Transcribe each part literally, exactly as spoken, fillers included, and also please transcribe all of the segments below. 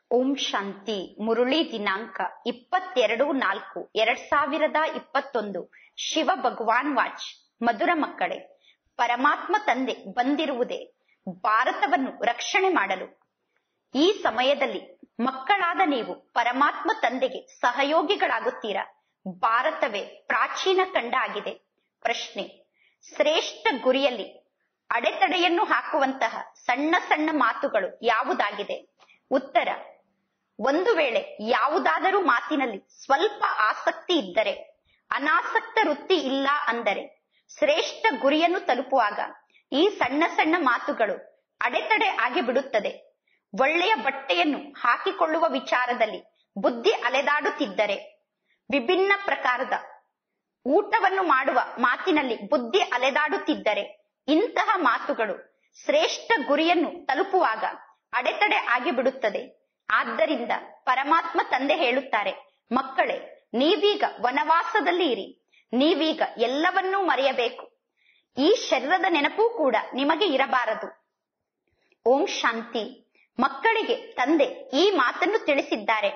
ಓಂ ಶಾಂತಿ. ಮುರುಳಿ ದಿನಾಂಕ ಇಪ್ಪತ್ತೆರಡು ನಾಲ್ಕು ಎರಡ್ ಸಾವಿರದ ಇಪ್ಪತ್ತೊಂದು. ಶಿವ ಭಗವಾನ್ ವಾಚ್. ಮಧುರ ಮಕ್ಕಳೇ, ಪರಮಾತ್ಮ ತಂದೆ ಬಂದಿರುವುದೇ ಭಾರತವನ್ನು ರಕ್ಷಣೆ ಮಾಡಲು. ಈ ಸಮಯದಲ್ಲಿ ಮಕ್ಕಳಾದ ನೀವು ಪರಮಾತ್ಮ ತಂದೆಗೆ ಸಹಯೋಗಿಗಳಾಗುತ್ತೀರಾ. ಭಾರತವೇ ಪ್ರಾಚೀನ ಖಂಡ ಆಗಿದೆ. ಪ್ರಶ್ನೆ: ಶ್ರೇಷ್ಠ ಗುರಿಯಲ್ಲಿ ಅಡೆತಡೆಯನ್ನು ಹಾಕುವಂತಹ ಸಣ್ಣ ಸಣ್ಣ ಮಾತುಗಳು ಯಾವುದಾಗಿದೆ? ಉತ್ತರ: ಒಂದು ವೇಳೆ ಯಾವುದಾದರೂ ಮಾತಿನಲ್ಲಿ ಸ್ವಲ್ಪ ಆಸಕ್ತಿ ಇದ್ದರೆ, ಅನಾಸಕ್ತ ವೃತ್ತಿ ಇಲ್ಲ ಅಂದರೆ, ಶ್ರೇಷ್ಠ ಗುರಿಯನ್ನು ತಲುಪುವಾಗ ಈ ಸಣ್ಣ ಸಣ್ಣ ಮಾತುಗಳು ಅಡೆತಡೆ ಆಗಿ ಬಿಡುತ್ತದೆ. ಒಳ್ಳೆಯ ಬಟ್ಟೆಯನ್ನು ಹಾಕಿಕೊಳ್ಳುವ ವಿಚಾರದಲ್ಲಿ ಬುದ್ಧಿ ಅಲೆದಾಡುತ್ತಿದ್ದರೆ, ವಿಭಿನ್ನ ಪ್ರಕಾರದ ಊಟವನ್ನು ಮಾಡುವ ಮಾತಿನಲ್ಲಿ ಬುದ್ಧಿ ಅಲೆದಾಡುತ್ತಿದ್ದರೆ, ಇಂತಹ ಮಾತುಗಳು ಶ್ರೇಷ್ಠ ಗುರಿಯನ್ನು ತಲುಪುವಾಗ ಅಡೆತಡೆ ಆಗಿ ಬಿಡುತ್ತದೆ. ಆದ್ದರಿಂದ ಪರಮಾತ್ಮ ತಂದೆ ಹೇಳುತ್ತಾರೆ, ಮಕ್ಕಳೇ, ನೀವೀಗ ವನವಾಸದಲ್ಲಿ ಇರಿ. ನೀವೀಗ ಎಲ್ಲವನ್ನೂ ಮರೆಯಬೇಕು. ಈ ಶರೀರದ ನೆನಪೂ ಕೂಡ ನಿಮಗೆ ಇರಬಾರದು. ಓಂ ಶಾಂತಿ. ಮಕ್ಕಳಿಗೆ ತಂದೆ ಈ ಮಾತನ್ನು ತಿಳಿಸಿದ್ದಾರೆ.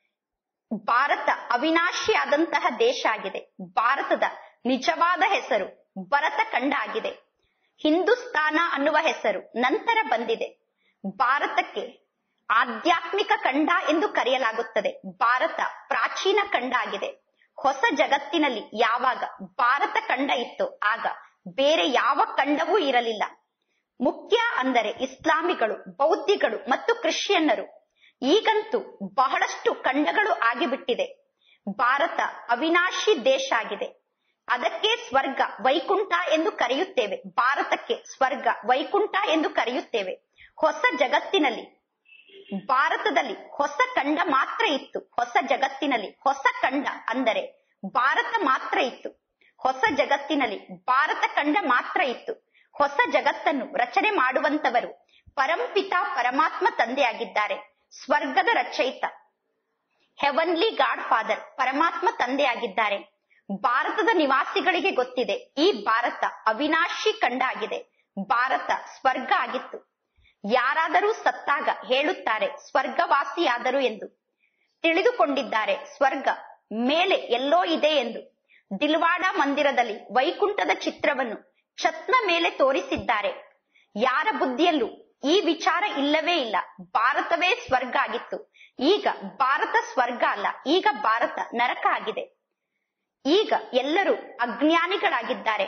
ಭಾರತ ಅವಿನಾಶಿಯಾದಂತಹ ದೇಶ ಆಗಿದೆ. ಭಾರತದ ನಿಜವಾದ ಹೆಸರು ಭರತ ಖಂಡ ಆಗಿದೆ. ಹಿಂದೂಸ್ತಾನ ಅನ್ನುವ ಹೆಸರು ನಂತರ ಬಂದಿದೆ. ಭಾರತಕ್ಕೆ ಆಧ್ಯಾತ್ಮಿಕ ಖಂಡ ಎಂದು ಕರೆಯಲಾಗುತ್ತದೆ. ಭಾರತ ಪ್ರಾಚೀನ ಖಂಡ ಆಗಿದೆ. ಹೊಸ ಜಗತ್ತಿನಲ್ಲಿ ಯಾವಾಗ ಭಾರತ ಖಂಡ ಇತ್ತು, ಆಗ ಬೇರೆ ಯಾವ ಖಂಡವೂ ಇರಲಿಲ್ಲ. ಮುಖ್ಯ ಅಂದರೆ ಇಸ್ಲಾಮಿಗಳು, ಬೌದ್ಧಿಗಳು ಮತ್ತು ಕ್ರಿಶ್ಚಿಯನ್ನರು. ಈಗಂತೂ ಬಹಳಷ್ಟು ಖಂಡಗಳು ಆಗಿಬಿಟ್ಟಿದೆ. ಭಾರತ ಅವಿನಾಶಿ ದೇಶ ಆಗಿದೆ. ಅದಕ್ಕೆ ಸ್ವರ್ಗ ವೈಕುಂಠ ಎಂದು ಕರೆಯುತ್ತೇವೆ. ಭಾರತಕ್ಕೆ ಸ್ವರ್ಗ ವೈಕುಂಠ ಎಂದು ಕರೆಯುತ್ತೇವೆ. ಹೊಸ ಜಗತ್ತಿನಲ್ಲಿ ಭಾರತದಲ್ಲಿ ಹೊಸ ಖಂಡ ಮಾತ್ರ ಇತ್ತು. ಹೊಸ ಜಗತ್ತಿನಲ್ಲಿ ಹೊಸ ಖಂಡ ಅಂದರೆ ಭಾರತ ಮಾತ್ರ ಇತ್ತು. ಹೊಸ ಜಗತ್ತಿನಲ್ಲಿ ಭಾರತ ಖಂಡ ಮಾತ್ರ ಇತ್ತು. ಹೊಸ ಜಗತ್ತನ್ನು ರಚನೆ ಮಾಡುವಂತವರು ಪರಂಪಿತ ಪರಮಾತ್ಮ ತಂದೆಯಾಗಿದ್ದಾರೆ. ಸ್ವರ್ಗದ ರಚಯಿತ ಹೆವನ್ಲಿ ಗಾಡ್ ಫಾದರ್ ಪರಮಾತ್ಮ ತಂದೆಯಾಗಿದ್ದಾರೆ. ಭಾರತದ ನಿವಾಸಿಗಳಿಗೆ ಗೊತ್ತಿದೆ, ಈ ಭಾರತ ಅವಿನಾಶಿ ಖಂಡ ಆಗಿದೆ. ಭಾರತ ಸ್ವರ್ಗ ಆಗಿತ್ತು. ಯಾರಾದರೂ ಸತ್ತಾಗ ಹೇಳುತ್ತಾರೆ ಸ್ವರ್ಗವಾಸಿಯಾದರು ಎಂದು. ತಿಳಿದುಕೊಂಡಿದ್ದಾರೆ ಸ್ವರ್ಗ ಮೇಲೆ ಎಲ್ಲೋ ಇದೆ ಎಂದು. ದಿಲ್ವಾಡ ಮಂದಿರದಲ್ಲಿ ವೈಕುಂಠದ ಚಿತ್ರವನ್ನು ಛತ್ನ ಮೇಲೆ ತೋರಿಸಿದ್ದಾರೆ. ಯಾರ ಬುದ್ಧಿಯಲ್ಲೂ ಈ ವಿಚಾರ ಇಲ್ಲವೇ ಇಲ್ಲ. ಭಾರತವೇ ಸ್ವರ್ಗ ಆಗಿತ್ತು. ಈಗ ಭಾರತ ಸ್ವರ್ಗ ಅಲ್ಲ, ಈಗ ಭಾರತ ನರಕ ಆಗಿದೆ. ಈಗ ಎಲ್ಲರೂ ಅಜ್ಞಾನಿಗಳಾಗಿದ್ದಾರೆ.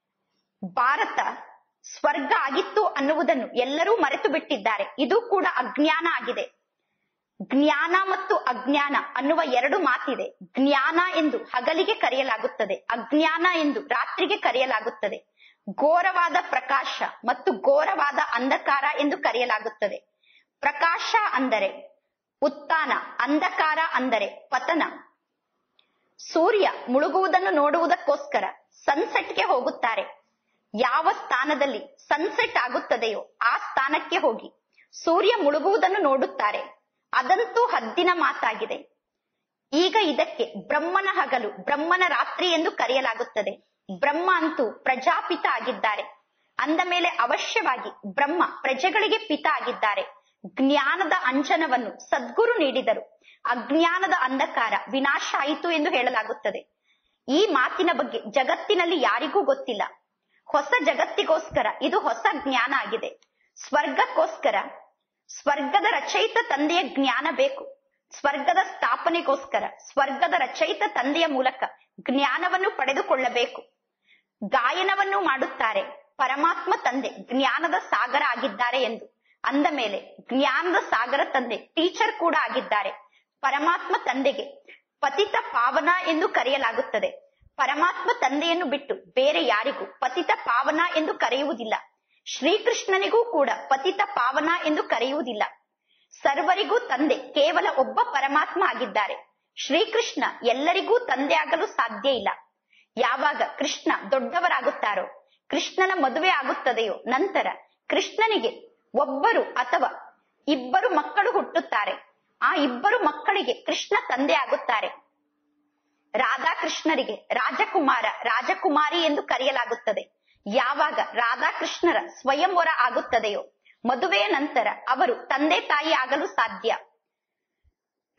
ಭಾರತ ಸ್ವರ್ಗ ಆಗಿತ್ತು ಅನ್ನುವುದನ್ನು ಎಲ್ಲರೂ ಮರೆತು ಬಿಟ್ಟಿದ್ದಾರೆ. ಇದು ಕೂಡ ಅಜ್ಞಾನ ಆಗಿದೆ. ಜ್ಞಾನ ಮತ್ತು ಅಜ್ಞಾನ ಅನ್ನುವ ಎರಡು ಮಾತಿದೆ. ಜ್ಞಾನ ಎಂದು ಹಗಲಿಗೆ ಕರೆಯಲಾಗುತ್ತದೆ, ಅಜ್ಞಾನ ಎಂದು ರಾತ್ರಿಗೆ ಕರೆಯಲಾಗುತ್ತದೆ. ಘೋರವಾದ ಪ್ರಕಾಶ ಮತ್ತು ಘೋರವಾದ ಅಂಧಕಾರ ಎಂದು ಕರೆಯಲಾಗುತ್ತದೆ. ಪ್ರಕಾಶ ಅಂದರೆ ಉತ್ಥಾನ, ಅಂಧಕಾರ ಅಂದರೆ ಪತನ. ಸೂರ್ಯ ಮುಳುಗುವುದನ್ನು ನೋಡುವುದಕ್ಕೋಸ್ಕರ ಸನ್ಸೆಟ್ಗೆ ಹೋಗುತ್ತಾರೆ. ಯಾವ ಸ್ಥಾನದಲ್ಲಿ ಸನ್ಸೆಟ್ ಆಗುತ್ತದೆಯೋ ಆ ಸ್ಥಾನಕ್ಕೆ ಹೋಗಿ ಸೂರ್ಯ ಮುಳುಗುವುದನ್ನು ನೋಡುತ್ತಾರೆ. ಅದಂತೂ ಹದ್ದಿನ ಮಾತಾಗಿದೆ. ಈಗ ಇದಕ್ಕೆ ಬ್ರಹ್ಮನ ಹಗಲು, ಬ್ರಹ್ಮನ ರಾತ್ರಿ ಎಂದು ಕರೆಯಲಾಗುತ್ತದೆ. ಬ್ರಹ್ಮ ಅಂತೂ ಪ್ರಜಾಪಿತ ಆಗಿದ್ದಾರೆ. ಅಂದ ಮೇಲೆ ಅವಶ್ಯವಾಗಿ ಬ್ರಹ್ಮ ಪ್ರಜೆಗಳಿಗೆ ಪಿತ ಆಗಿದ್ದಾರೆ. ಜ್ಞಾನದ ಅಂಜನವನ್ನು ಸದ್ಗುರು ನೀಡಿದರು. ಅಜ್ಞಾನದ ಅಂಧಕಾರ ವಿನಾಶ ಆಯಿತು ಎಂದು ಹೇಳಲಾಗುತ್ತದೆ. ಈ ಮಾತಿನ ಬಗ್ಗೆ ಜಗತ್ತಿನಲ್ಲಿ ಯಾರಿಗೂ ಗೊತ್ತಿಲ್ಲ. ಹೊಸ ಜಗತ್ತಿಗೋಸ್ಕರ ಇದು ಹೊಸ ಜ್ಞಾನ ಆಗಿದೆ. ಸ್ವರ್ಗಕ್ಕೋಸ್ಕರ ಸ್ವರ್ಗದ ರಚಯಿತ ತಂದೆಯ ಜ್ಞಾನ ಬೇಕು. ಸ್ವರ್ಗದ ಸ್ಥಾಪನೆಗೋಸ್ಕರ ಸ್ವರ್ಗದ ರಚಯಿತ ತಂದೆಯ ಮೂಲಕ ಜ್ಞಾನವನ್ನು ಪಡೆದುಕೊಳ್ಳಬೇಕು. ಗಾಯನವನ್ನು ಮಾಡುತ್ತಾರೆ, ಪರಮಾತ್ಮ ತಂದೆ ಜ್ಞಾನದ ಸಾಗರ ಆಗಿದ್ದಾರೆ ಎಂದು. ಅಂದ ಮೇಲೆ ಜ್ಞಾನದ ಸಾಗರ ತಂದೆ ಟೀಚರ್ ಕೂಡ ಆಗಿದ್ದಾರೆ. ಪರಮಾತ್ಮ ತಂದೆಗೆ ಪತಿತ ಪಾವನ ಎಂದು ಕರೆಯಲಾಗುತ್ತದೆ. ಪರಮಾತ್ಮ ತಂದೆಯನ್ನು ಬಿಟ್ಟು ಬೇರೆ ಯಾರಿಗೂ ಪತಿತ ಪಾವನ ಎಂದು ಕರೆಯುವುದಿಲ್ಲ. ಶ್ರೀಕೃಷ್ಣನಿಗೂ ಕೂಡ ಪತಿತ ಪಾವನ ಎಂದು ಕರೆಯುವುದಿಲ್ಲ. ಸರ್ವರಿಗೂ ತಂದೆ ಕೇವಲ ಒಬ್ಬ ಪರಮಾತ್ಮ ಆಗಿದ್ದಾರೆ. ಶ್ರೀಕೃಷ್ಣ ಎಲ್ಲರಿಗೂ ತಂದೆ ಆಗಲು ಸಾಧ್ಯ ಇಲ್ಲ. ಯಾವಾಗ ಕೃಷ್ಣ ದೊಡ್ಡವರಾಗುತ್ತಾರೋ, ಕೃಷ್ಣನ ಮದುವೆ ಆಗುತ್ತದೆಯೋ, ನಂತರ ಕೃಷ್ಣನಿಗೆ ಒಬ್ಬರು ಅಥವಾ ಇಬ್ಬರು ಮಕ್ಕಳು ಹುಟ್ಟುತ್ತಾರೆ. ಆ ಇಬ್ಬರು ಮಕ್ಕಳಿಗೆ ಕೃಷ್ಣ ತಂದೆ ಆಗುತ್ತಾರೆ. ರಾಧಾಕೃಷ್ಣರಿಗೆ ರಾಜಕುಮಾರ, ರಾಜಕುಮಾರಿ ಎಂದು ಕರೆಯಲಾಗುತ್ತದೆ. ಯಾವಾಗ ರಾಧಾಕೃಷ್ಣರ ಸ್ವಯಂವರ ಆಗುತ್ತದೆಯೋ, ಮದುವೆಯ ನಂತರ ಅವರು ತಂದೆ ತಾಯಿ ಆಗಲು ಸಾಧ್ಯ.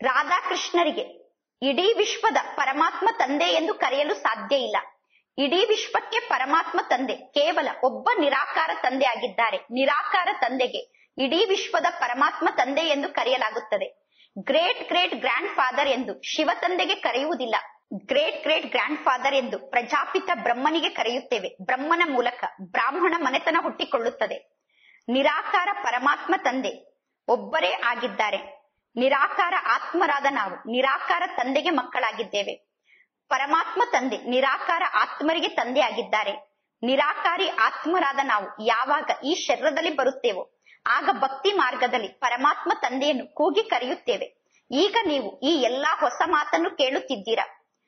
ರಾಧಾಕೃಷ್ಣರಿಗೆ ಇಡೀ ವಿಶ್ವದ ಪರಮಾತ್ಮ ತಂದೆ ಎಂದು ಕರೆಯಲು ಸಾಧ್ಯ ಇಲ್ಲ. ಇಡೀ ವಿಶ್ವಕ್ಕೆ ಪರಮಾತ್ಮ ತಂದೆ ಕೇವಲ ಒಬ್ಬ ನಿರಾಕಾರ ತಂದೆ ಆಗಿದ್ದಾರೆ. ನಿರಾಕಾರ ತಂದೆಗೆ ಇಡೀ ವಿಶ್ವದ ಪರಮಾತ್ಮ ತಂದೆ ಎಂದು ಕರೆಯಲಾಗುತ್ತದೆ. ಗ್ರೇಟ್ ಗ್ರೇಟ್ ಗ್ರ್ಯಾಂಡ್ ಫಾದರ್ ಎಂದು ಶಿವ ತಂದೆಗೆ ಕರೆಯುವುದಿಲ್ಲ. ಗ್ರೇಟ್ ಗ್ರೇಟ್ ಗ್ರ್ಯಾಂಡ್ ಫಾದರ್ ಎಂದು ಪ್ರಜಾಪಿತ ಬ್ರಹ್ಮನಿಗೆ ಕರೆಯುತ್ತೇವೆ. ಬ್ರಹ್ಮನ ಮೂಲಕ ಬ್ರಾಹ್ಮಣ ಮನೆತನ ಹುಟ್ಟಿಕೊಳ್ಳುತ್ತದೆ. ನಿರಾಕಾರ ಪರಮಾತ್ಮ ತಂದೆ ಒಬ್ಬರೇ ಆಗಿದ್ದಾರೆ. ನಿರಾಕಾರ ಆತ್ಮರಾದ ನಾವು ನಿರಾಕಾರ ತಂದೆಗೆ ಮಕ್ಕಳಾಗಿದ್ದೇವೆ. ಪರಮಾತ್ಮ ತಂದೆ ನಿರಾಕಾರ ಆತ್ಮರಿಗೆ ತಂದೆ ಆಗಿದ್ದಾರೆ. ನಿರಾಕಾರಿ ಆತ್ಮರಾದ ನಾವು ಯಾವಾಗ ಈ ಶರೀರದಲ್ಲಿ ಬರುತ್ತೇವೋ ಆಗ ಭಕ್ತಿ ಮಾರ್ಗದಲ್ಲಿ ಪರಮಾತ್ಮ ತಂದೆಯನ್ನು ಕೂಗಿ ಕರೆಯುತ್ತೇವೆ. ಈಗ ನೀವು ಈ ಎಲ್ಲಾ ಹೊಸ ಮಾತನ್ನು ಕೇಳುತ್ತಿದ್ದೀರಾ.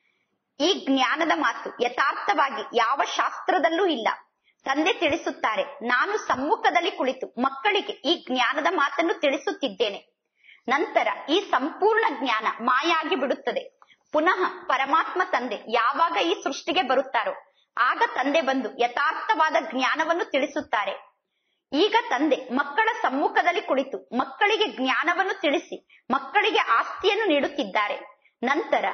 ಈ ಜ್ಞಾನದ ಮಾತು ಯಥಾರ್ಥವಾಗಿ ಯಾವ ಶಾಸ್ತ್ರದಲ್ಲೂ ಇಲ್ಲ. ತಂದೆ ತಿಳಿಸುತ್ತಾರೆ, ನಾನು ಸಮ್ಮುಖದಲ್ಲಿ ಕುಳಿತು ಮಕ್ಕಳಿಗೆ ಈ ಜ್ಞಾನದ ಮಾತನ್ನು ತಿಳಿಸುತ್ತಿದ್ದೇನೆ. ನಂತರ ಈ ಸಂಪೂರ್ಣ ಜ್ಞಾನ ಮಾಯಾಗಿ ಬಿಡುತ್ತದೆ. ಪುನಃ ಪರಮಾತ್ಮ ತಂದೆ ಯಾವಾಗ ಈ ಸೃಷ್ಟಿಗೆ ಬರುತ್ತಾರೋ ಆಗ ತಂದೆ ಬಂದು ಯಥಾರ್ಥವಾದ ಜ್ಞಾನವನ್ನು ತಿಳಿಸುತ್ತಾರೆ. ಈಗ ತಂದೆ ಮಕ್ಕಳ ಸಮ್ಮುಖದಲ್ಲಿ ಕುಳಿತು ಮಕ್ಕಳಿಗೆ ಜ್ಞಾನವನ್ನು ತಿಳಿಸಿ ಮಕ್ಕಳಿಗೆ ಆಸ್ತಿಯನ್ನು ನೀಡುತ್ತಿದ್ದಾರೆ. ನಂತರ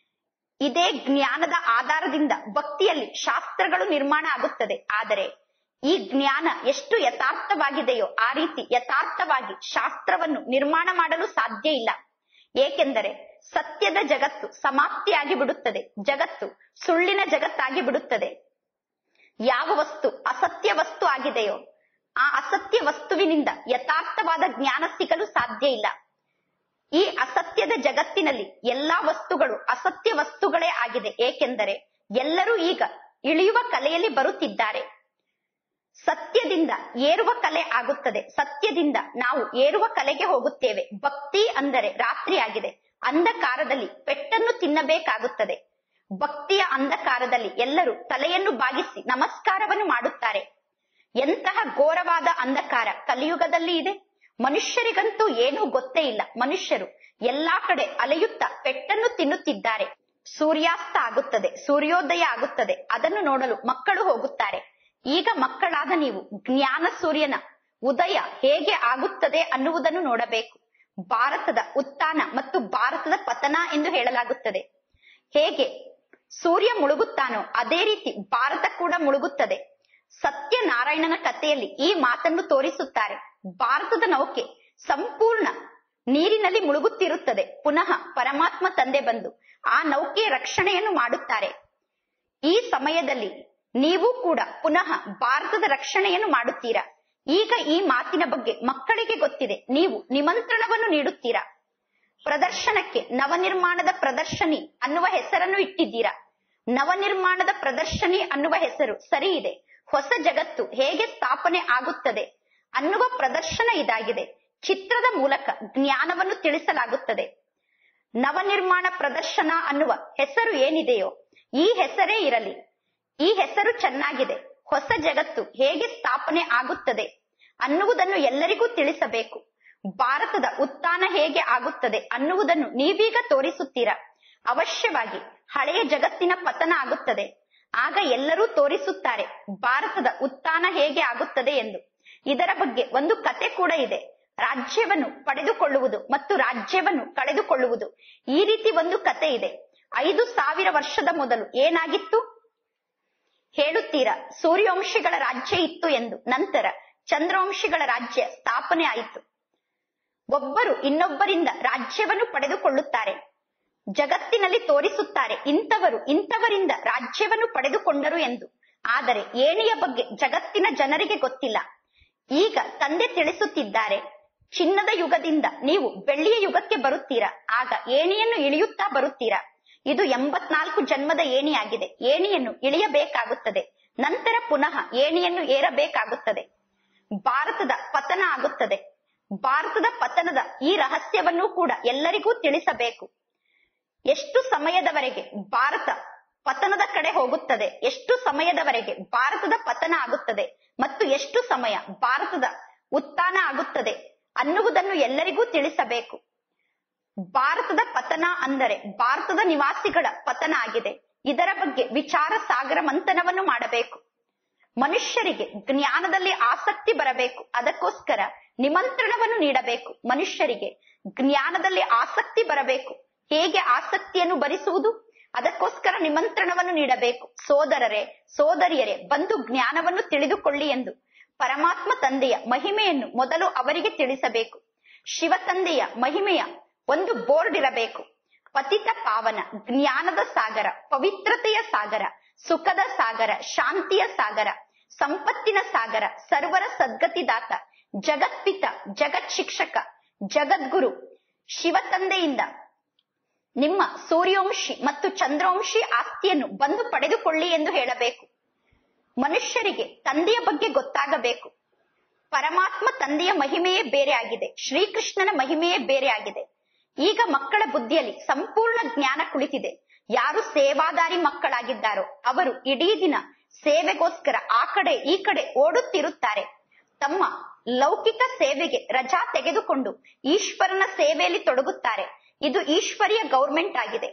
ಇದೇ ಜ್ಞಾನದ ಆಧಾರದಿಂದ ಭಕ್ತಿಯಲ್ಲಿ ಶಾಸ್ತ್ರಗಳು ನಿರ್ಮಾಣ ಆಗುತ್ತದೆ. ಆದರೆ ಈ ಜ್ಞಾನ ಎಷ್ಟು ಯಥಾರ್ಥವಾಗಿದೆಯೋ ಆ ರೀತಿ ಯಥಾರ್ಥವಾಗಿ ಶಾಸ್ತ್ರವನ್ನು ನಿರ್ಮಾಣ ಮಾಡಲು ಸಾಧ್ಯ ಇಲ್ಲ. ಏಕೆಂದರೆ ಸತ್ಯದ ಜಗತ್ತು ಸಮಾಪ್ತಿಯಾಗಿ ಬಿಡುತ್ತದೆ. ಜಗತ್ತು ಸುಳ್ಳಿನ ಜಗತ್ತಾಗಿ ಬಿಡುತ್ತದೆ. ಯಾವ ವಸ್ತು ಅಸತ್ಯ ವಸ್ತು ಆಗಿದೆಯೋ ಆ ಅಸತ್ಯ ವಸ್ತುವಿನಿಂದ ಯಥಾರ್ಥವಾದ ಜ್ಞಾನ ಸಿಗಲು ಸಾಧ್ಯ ಇಲ್ಲ. ಈ ಅಸತ್ಯದ ಜಗತ್ತಿನಲ್ಲಿ ಎಲ್ಲಾ ವಸ್ತುಗಳು ಅಸತ್ಯ ವಸ್ತುಗಳೇ ಆಗಿದೆ. ಏಕೆಂದರೆ ಎಲ್ಲರೂ ಈಗ ಇಳಿಯುವ ಕಲೆಯಲ್ಲಿ ಬರುತ್ತಿದ್ದಾರೆ. ಸತ್ಯದಿಂದ ಏರುವ ಕಲೆ ಆಗುತ್ತದೆ. ಸತ್ಯದಿಂದ ನಾವು ಏರುವ ಕಲೆಗೆ ಹೋಗುತ್ತೇವೆ. ಭಕ್ತಿ ಅಂದರೆ ರಾತ್ರಿ ಆಗಿದೆ. ಅಂಧಕಾರದಲ್ಲಿ ಪೆಟ್ಟನ್ನು ತಿನ್ನಬೇಕಾಗುತ್ತದೆ. ಭಕ್ತಿಯ ಅಂಧಕಾರದಲ್ಲಿ ಎಲ್ಲರೂ ತಲೆಯನ್ನು ಬಾಗಿಸಿ ನಮಸ್ಕಾರವನ್ನು ಮಾಡುತ್ತಾರೆ. ಎಂತಹ ಘೋರವಾದ ಅಂಧಕಾರ ಕಲಿಯುಗದಲ್ಲಿ ಇದೆ. ಮನುಷ್ಯರಿಗಂತೂ ಏನೂ ಗೊತ್ತೇ ಇಲ್ಲ. ಮನುಷ್ಯರು ಎಲ್ಲಾ ಕಡೆ ಅಲೆಯುತ್ತಾ ಪೆಟ್ಟನ್ನು ತಿನ್ನುತ್ತಿದ್ದಾರೆ. ಸೂರ್ಯಾಸ್ತ ಆಗುತ್ತದೆ, ಸೂರ್ಯೋದಯ ಆಗುತ್ತದೆ. ಅದನ್ನು ನೋಡಲು ಮಕ್ಕಳು ಹೋಗುತ್ತಾರೆ. ಈಗ ಮಕ್ಕಳಾದ ನೀವು ಜ್ಞಾನ ಸೂರ್ಯನ ಉದಯ ಹೇಗೆ ಆಗುತ್ತದೆ ಅನ್ನುವುದನ್ನು ನೋಡಬೇಕು. ಭಾರತದ ಉತ್ಥಾನ ಮತ್ತು ಭಾರತದ ಪತನ ಎಂದು ಹೇಳಲಾಗುತ್ತದೆ. ಹೇಗೆ ಸೂರ್ಯ ಮುಳುಗುತ್ತಾನೋ ಅದೇ ರೀತಿ ಭಾರತ ಕೂಡ ಮುಳುಗುತ್ತದೆ. ಸತ್ಯನಾರಾಯಣನ ಕಥೆಯಲ್ಲಿ ಈ ಮಾತನ್ನು ತೋರಿಸುತ್ತಾರೆ. ಭಾರತದ ನೌಕೆ ಸಂಪೂರ್ಣ ನೀರಿನಲ್ಲಿ ಮುಳುಗುತ್ತಿರುತ್ತದೆ. ಪುನಃ ಪರಮಾತ್ಮ ತಂದೆ ಬಂದು ಆ ನೌಕೆಯ ರಕ್ಷಣೆಯನ್ನು ಮಾಡುತ್ತಾರೆ. ಈ ಸಮಯದಲ್ಲಿ ನೀವು ಕೂಡ ಪುನಃ ಭಾರತದ ರಕ್ಷಣೆಯನ್ನು ಮಾಡುತ್ತೀರಾ. ಈಗ ಈ ಮಾತಿನ ಬಗ್ಗೆ ಮಕ್ಕಳಿಗೆ ಗೊತ್ತಿದೆ. ನೀವು ನಿಮಂತ್ರಣವನ್ನು ನೀಡುತ್ತೀರಾ. ಪ್ರದರ್ಶನಕ್ಕೆ ನವನಿರ್ಮಾಣದ ಪ್ರದರ್ಶನಿ ಅನ್ನುವ ಹೆಸರನ್ನು ಇಟ್ಟಿದ್ದೀರಾ. ನವನಿರ್ಮಾಣದ ಪ್ರದರ್ಶನಿ ಅನ್ನುವ ಹೆಸರು ಸರಿ ಇದೆ. ಹೊಸ ಜಗತ್ತು ಹೇಗೆ ಸ್ಥಾಪನೆ ಆಗುತ್ತದೆ ಅನ್ನುವ ಪ್ರದರ್ಶನ ಇದಾಗಿದೆ. ಚಿತ್ರದ ಮೂಲಕ ಜ್ಞಾನವನ್ನು ತಿಳಿಸಲಾಗುತ್ತದೆ. ನವನಿರ್ಮಾಣ ಪ್ರದರ್ಶನ ಅನ್ನುವ ಹೆಸರು ಏನಿದೆಯೋ ಈ ಹೆಸರೇ ಇರಲಿ. ಈ ಹೆಸರು ಚೆನ್ನಾಗಿದೆ. ಹೊಸ ಜಗತ್ತು ಹೇಗೆ ಸ್ಥಾಪನೆ ಆಗುತ್ತದೆ ಅನ್ನುವುದನ್ನು ಎಲ್ಲರಿಗೂ ತಿಳಿಸಬೇಕು. ಭಾರತದ ಉತ್ಥಾನ ಹೇಗೆ ಆಗುತ್ತದೆ ಅನ್ನುವುದನ್ನು ನೀವೀಗ ತೋರಿಸುತ್ತೀರಾ. ಅವಶ್ಯವಾಗಿ ಹಳೆಯ ಜಗತ್ತಿನ ಪತನ ಆಗುತ್ತದೆ. ಆಗ ಎಲ್ಲರೂ ತೋರಿಸುತ್ತಾರೆ ಭಾರತದ ಉತ್ಥಾನ ಹೇಗೆ ಆಗುತ್ತದೆ ಎಂದು. ಇದರ ಬಗ್ಗೆ ಒಂದು ಕತೆ ಕೂಡ ಇದೆ. ರಾಜ್ಯವನ್ನು ಪಡೆದುಕೊಳ್ಳುವುದು ಮತ್ತು ರಾಜ್ಯವನ್ನು ಕಳೆದುಕೊಳ್ಳುವುದು. ಈ ರೀತಿ ಒಂದು ಕತೆ ಇದೆ. ಐದು ಸಾವಿರ ವರ್ಷದ ಮೊದಲು ಏನಾಗಿತ್ತು ಹೇಳುತ್ತೀರಾ? ಸೂರ್ಯವಂಶಿಗಳ ರಾಜ್ಯ ಇತ್ತು ಎಂದು. ನಂತರ ಚಂದ್ರವಂಶಿಗಳ ರಾಜ್ಯ ಸ್ಥಾಪನೆ ಆಯಿತು. ಒಬ್ಬರು ಇನ್ನೊಬ್ಬರಿಂದ ರಾಜ್ಯವನ್ನು ಪಡೆದುಕೊಳ್ಳುತ್ತಾರೆ. ಜಗತ್ತಿನಲ್ಲಿ ತೋರಿಸುತ್ತಾರೆ ಇಂಥವರು ಇಂಥವರಿಂದ ರಾಜ್ಯವನ್ನು ಪಡೆದುಕೊಂಡರು ಎಂದು. ಆದರೆ ಏಣಿಯ ಬಗ್ಗೆ ಜಗತ್ತಿನ ಜನರಿಗೆ ಗೊತ್ತಿಲ್ಲ. ಈಗ ತಂದೆ ತಿಳಿಸುತ್ತಿದ್ದಾರೆ, ಚಿನ್ನದ ಯುಗದಿಂದ ನೀವು ಬೆಳ್ಳಿಯ ಯುಗಕ್ಕೆ ಬರುತ್ತೀರಾ. ಆಗ ಏಣಿಯನ್ನು ಇಳಿಯುತ್ತಾ ಬರುತ್ತೀರಾ. ಇದು ಎಂಬತ್ನಾಲ್ಕು ಜನ್ಮದ ಏಣಿಯಾಗಿದೆ. ಏಣಿಯನ್ನು ಇಳಿಯಬೇಕಾಗುತ್ತದೆ. ನಂತರ ಪುನಃ ಏಣಿಯನ್ನು ಏರಬೇಕಾಗುತ್ತದೆ. ಭಾರತದ ಪತನ ಆಗುತ್ತದೆ. ಭಾರತದ ಪತನದ ಈ ರಹಸ್ಯವನ್ನು ಕೂಡ ಎಲ್ಲರಿಗೂ ತಿಳಿಸಬೇಕು. ಎಷ್ಟು ಸಮಯದವರೆಗೆ ಭಾರತ ಪತನದ ಕಡೆ ಹೋಗುತ್ತದೆ, ಎಷ್ಟು ಸಮಯದವರೆಗೆ ಭಾರತದ ಪತನ ಆಗುತ್ತದೆ ಮತ್ತು ಎಷ್ಟು ಸಮಯ ಭಾರತದ ಉತ್ಥಾನ ಆಗುತ್ತದೆ ಅನ್ನುವುದನ್ನು ಎಲ್ಲರಿಗೂ ತಿಳಿಸಬೇಕು. ಭಾರತದ ಪತನ ಅಂದರೆ ಭಾರತದ ನಿವಾಸಿಗಳ ಪತನ ಆಗಿದೆ. ಇದರ ಬಗ್ಗೆ ವಿಚಾರ ಸಾಗರ ಮಂಥನವನ್ನು ಮಾಡಬೇಕು. ಮನುಷ್ಯರಿಗೆ ಜ್ಞಾನದಲ್ಲಿ ಆಸಕ್ತಿ ಬರಬೇಕು. ಅದಕ್ಕೋಸ್ಕರ ನಿಮಂತ್ರಣವನ್ನು ನೀಡಬೇಕು. ಮನುಷ್ಯರಿಗೆ ಜ್ಞಾನದಲ್ಲಿ ಆಸಕ್ತಿ ಬರಬೇಕು. ಹೇಗೆ ಆಸಕ್ತಿಯನ್ನು ಭರಿಸುವುದು? ಅದಕ್ಕೋಸ್ಕರ ನಿಮಂತ್ರಣವನ್ನು ನೀಡಬೇಕು. ಸೋದರರೇ, ಸೋದರಿಯರೇ, ಬಂದು ಜ್ಞಾನವನ್ನು ತಿಳಿದುಕೊಳ್ಳಿ ಎಂದು ಪರಮಾತ್ಮ ತಂದೆಯ ಮಹಿಮೆಯನ್ನು ಮೊದಲು ಅವರಿಗೆ ತಿಳಿಸಬೇಕು. ಶಿವ ತಂದೆಯ ಮಹಿಮೆಯ ಒಂದು ಬೋರ್ಡ್ ಇರಬೇಕು. ಪತಿತ ಪಾವನ, ಜ್ಞಾನದ ಸಾಗರ, ಪವಿತ್ರತೆಯ ಸಾಗರ, ಸುಖದ ಸಾಗರ, ಶಾಂತಿಯ ಸಾಗರ, ಸಂಪತ್ತಿನ ಸಾಗರ, ಸರ್ವರ ಸದ್ಗತಿದಾತ, ಜಗತ್ಪಿತ, ಜಗತ್ ಶಿಕ್ಷಕ, ಜಗದ್ಗುರು ಶಿವ ತಂದೆಯಿಂದ ನಿಮ್ಮ ಸೂರ್ಯವಂಶಿ ಮತ್ತು ಚಂದ್ರವಂಶಿ ಆಸ್ತಿಯನ್ನು ಬಂದು ಪಡೆದುಕೊಳ್ಳಿ ಎಂದು ಹೇಳಬೇಕು. ಮನುಷ್ಯರಿಗೆ ತಂದೆಯ ಬಗ್ಗೆ ಗೊತ್ತಾಗಬೇಕು. ಪರಮಾತ್ಮ ತಂದೆಯ ಮಹಿಮೆಯೇ ಬೇರೆ ಆಗಿದೆ, ಶ್ರೀಕೃಷ್ಣನ ಮಹಿಮೆಯೇ ಬೇರೆ ಆಗಿದೆ. ಈಗ ಮಕ್ಕಳ ಬುದ್ಧಿಯಲ್ಲಿ ಸಂಪೂರ್ಣ ಜ್ಞಾನ ಕುಳಿತಿದೆ. ಯಾರು ಸೇವಾದಾರಿ ಮಕ್ಕಳಾಗಿದ್ದಾರೋ ಅವರು ಇಡೀ ದಿನ ಸೇವೆಗೋಸ್ಕರ ಆ ಕಡೆ ಈ ಕಡೆ ಓಡುತ್ತಿರುತ್ತಾರೆ. ತಮ್ಮ ಲೌಕಿಕ ಸೇವೆಗೆ ರಜಾ ತೆಗೆದುಕೊಂಡು ಈಶ್ವರನ ಸೇವೆಯಲ್ಲಿ ತೊಡಗುತ್ತಾರೆ. ಇದು ಈಶ್ವರಿಯ ಗೌರ್ಮೆಂಟ್ ಆಗಿದೆ.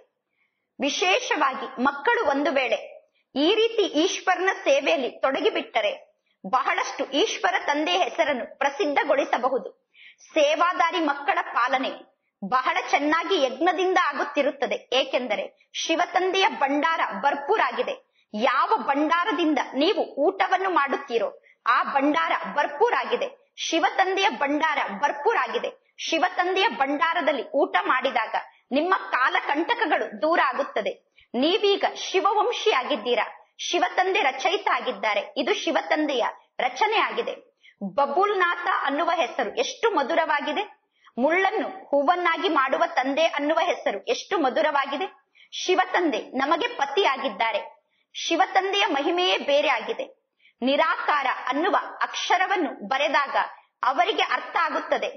ವಿಶೇಷವಾಗಿ ಮಕ್ಕಳು ಒಂದು ವೇಳೆ ಈ ರೀತಿ ಈಶ್ವರನ ಸೇವೆಯಲ್ಲಿ ತೊಡಗಿಬಿಟ್ಟರೆ ಬಹಳಷ್ಟು ಈಶ್ವರ ತಂದೆಯ ಹೆಸರನ್ನು ಪ್ರಸಿದ್ಧಗೊಳಿಸಬಹುದು. ಸೇವಾದಾರಿ ಮಕ್ಕಳ ಪಾಲನೆ ಬಹಳ ಚೆನ್ನಾಗಿ ಯಜ್ಞದಿಂದ ಆಗುತ್ತಿರುತ್ತದೆ. ಏಕೆಂದರೆ ಶಿವ ತಂದೆಯ ಭಂಡಾರ ಭರ್ಪೂರಾಗಿದೆ. ಯಾವ ಭಂಡಾರದಿಂದ ನೀವು ಊಟವನ್ನು ಮಾಡುತ್ತೀರೋ ಆ ಭಂಡಾರ ಭರ್ಪೂರಾಗಿದೆ. ಶಿವ ತಂದೆಯ ಭಂಡಾರ ಭರ್ಪೂರಾಗಿದೆ. ಶಿವ ತಂದೆಯ ಭಂಡಾರದಲ್ಲಿ ಊಟ ಮಾಡಿದಾಗ ನಿಮ್ಮ ಕಾಲಕಂಟಕಗಳು ದೂರ ಆಗುತ್ತದೆ. ನೀವೀಗ ಶಿವವಂಶಿ ಆಗಿದ್ದೀರಾ. ಶಿವ ತಂದೆ ರಚಯಿತ ಆಗಿದ್ದಾರೆ. ಇದು ಶಿವ ತಂದೆಯ ರಚನೆ ಆಗಿದೆ. ಬಬುಲ್ನಾಥ ಅನ್ನುವ ಹೆಸರು ಎಷ್ಟು ಮಧುರವಾಗಿದೆ. ಮುಳ್ಳನ್ನು ಹೂವನ್ನಾಗಿ ಮಾಡುವ ತಂದೆ ಅನ್ನುವ ಹೆಸರು ಎಷ್ಟು ಮಧುರವಾಗಿದೆ. ಶಿವ ತಂದೆ ನಮಗೆ ಪತಿಯಾಗಿದ್ದಾರೆ. ಶಿವ ತಂದೆಯ ಮಹಿಮೆಯೇ ಬೇರೆ ಆಗಿದೆ. ನಿರಾಕಾರ ಅನ್ನುವ ಅಕ್ಷರವನ್ನು ಬರೆದಾಗ ಅವರಿಗೆ ಅರ್ಥ ಆಗುತ್ತದೆ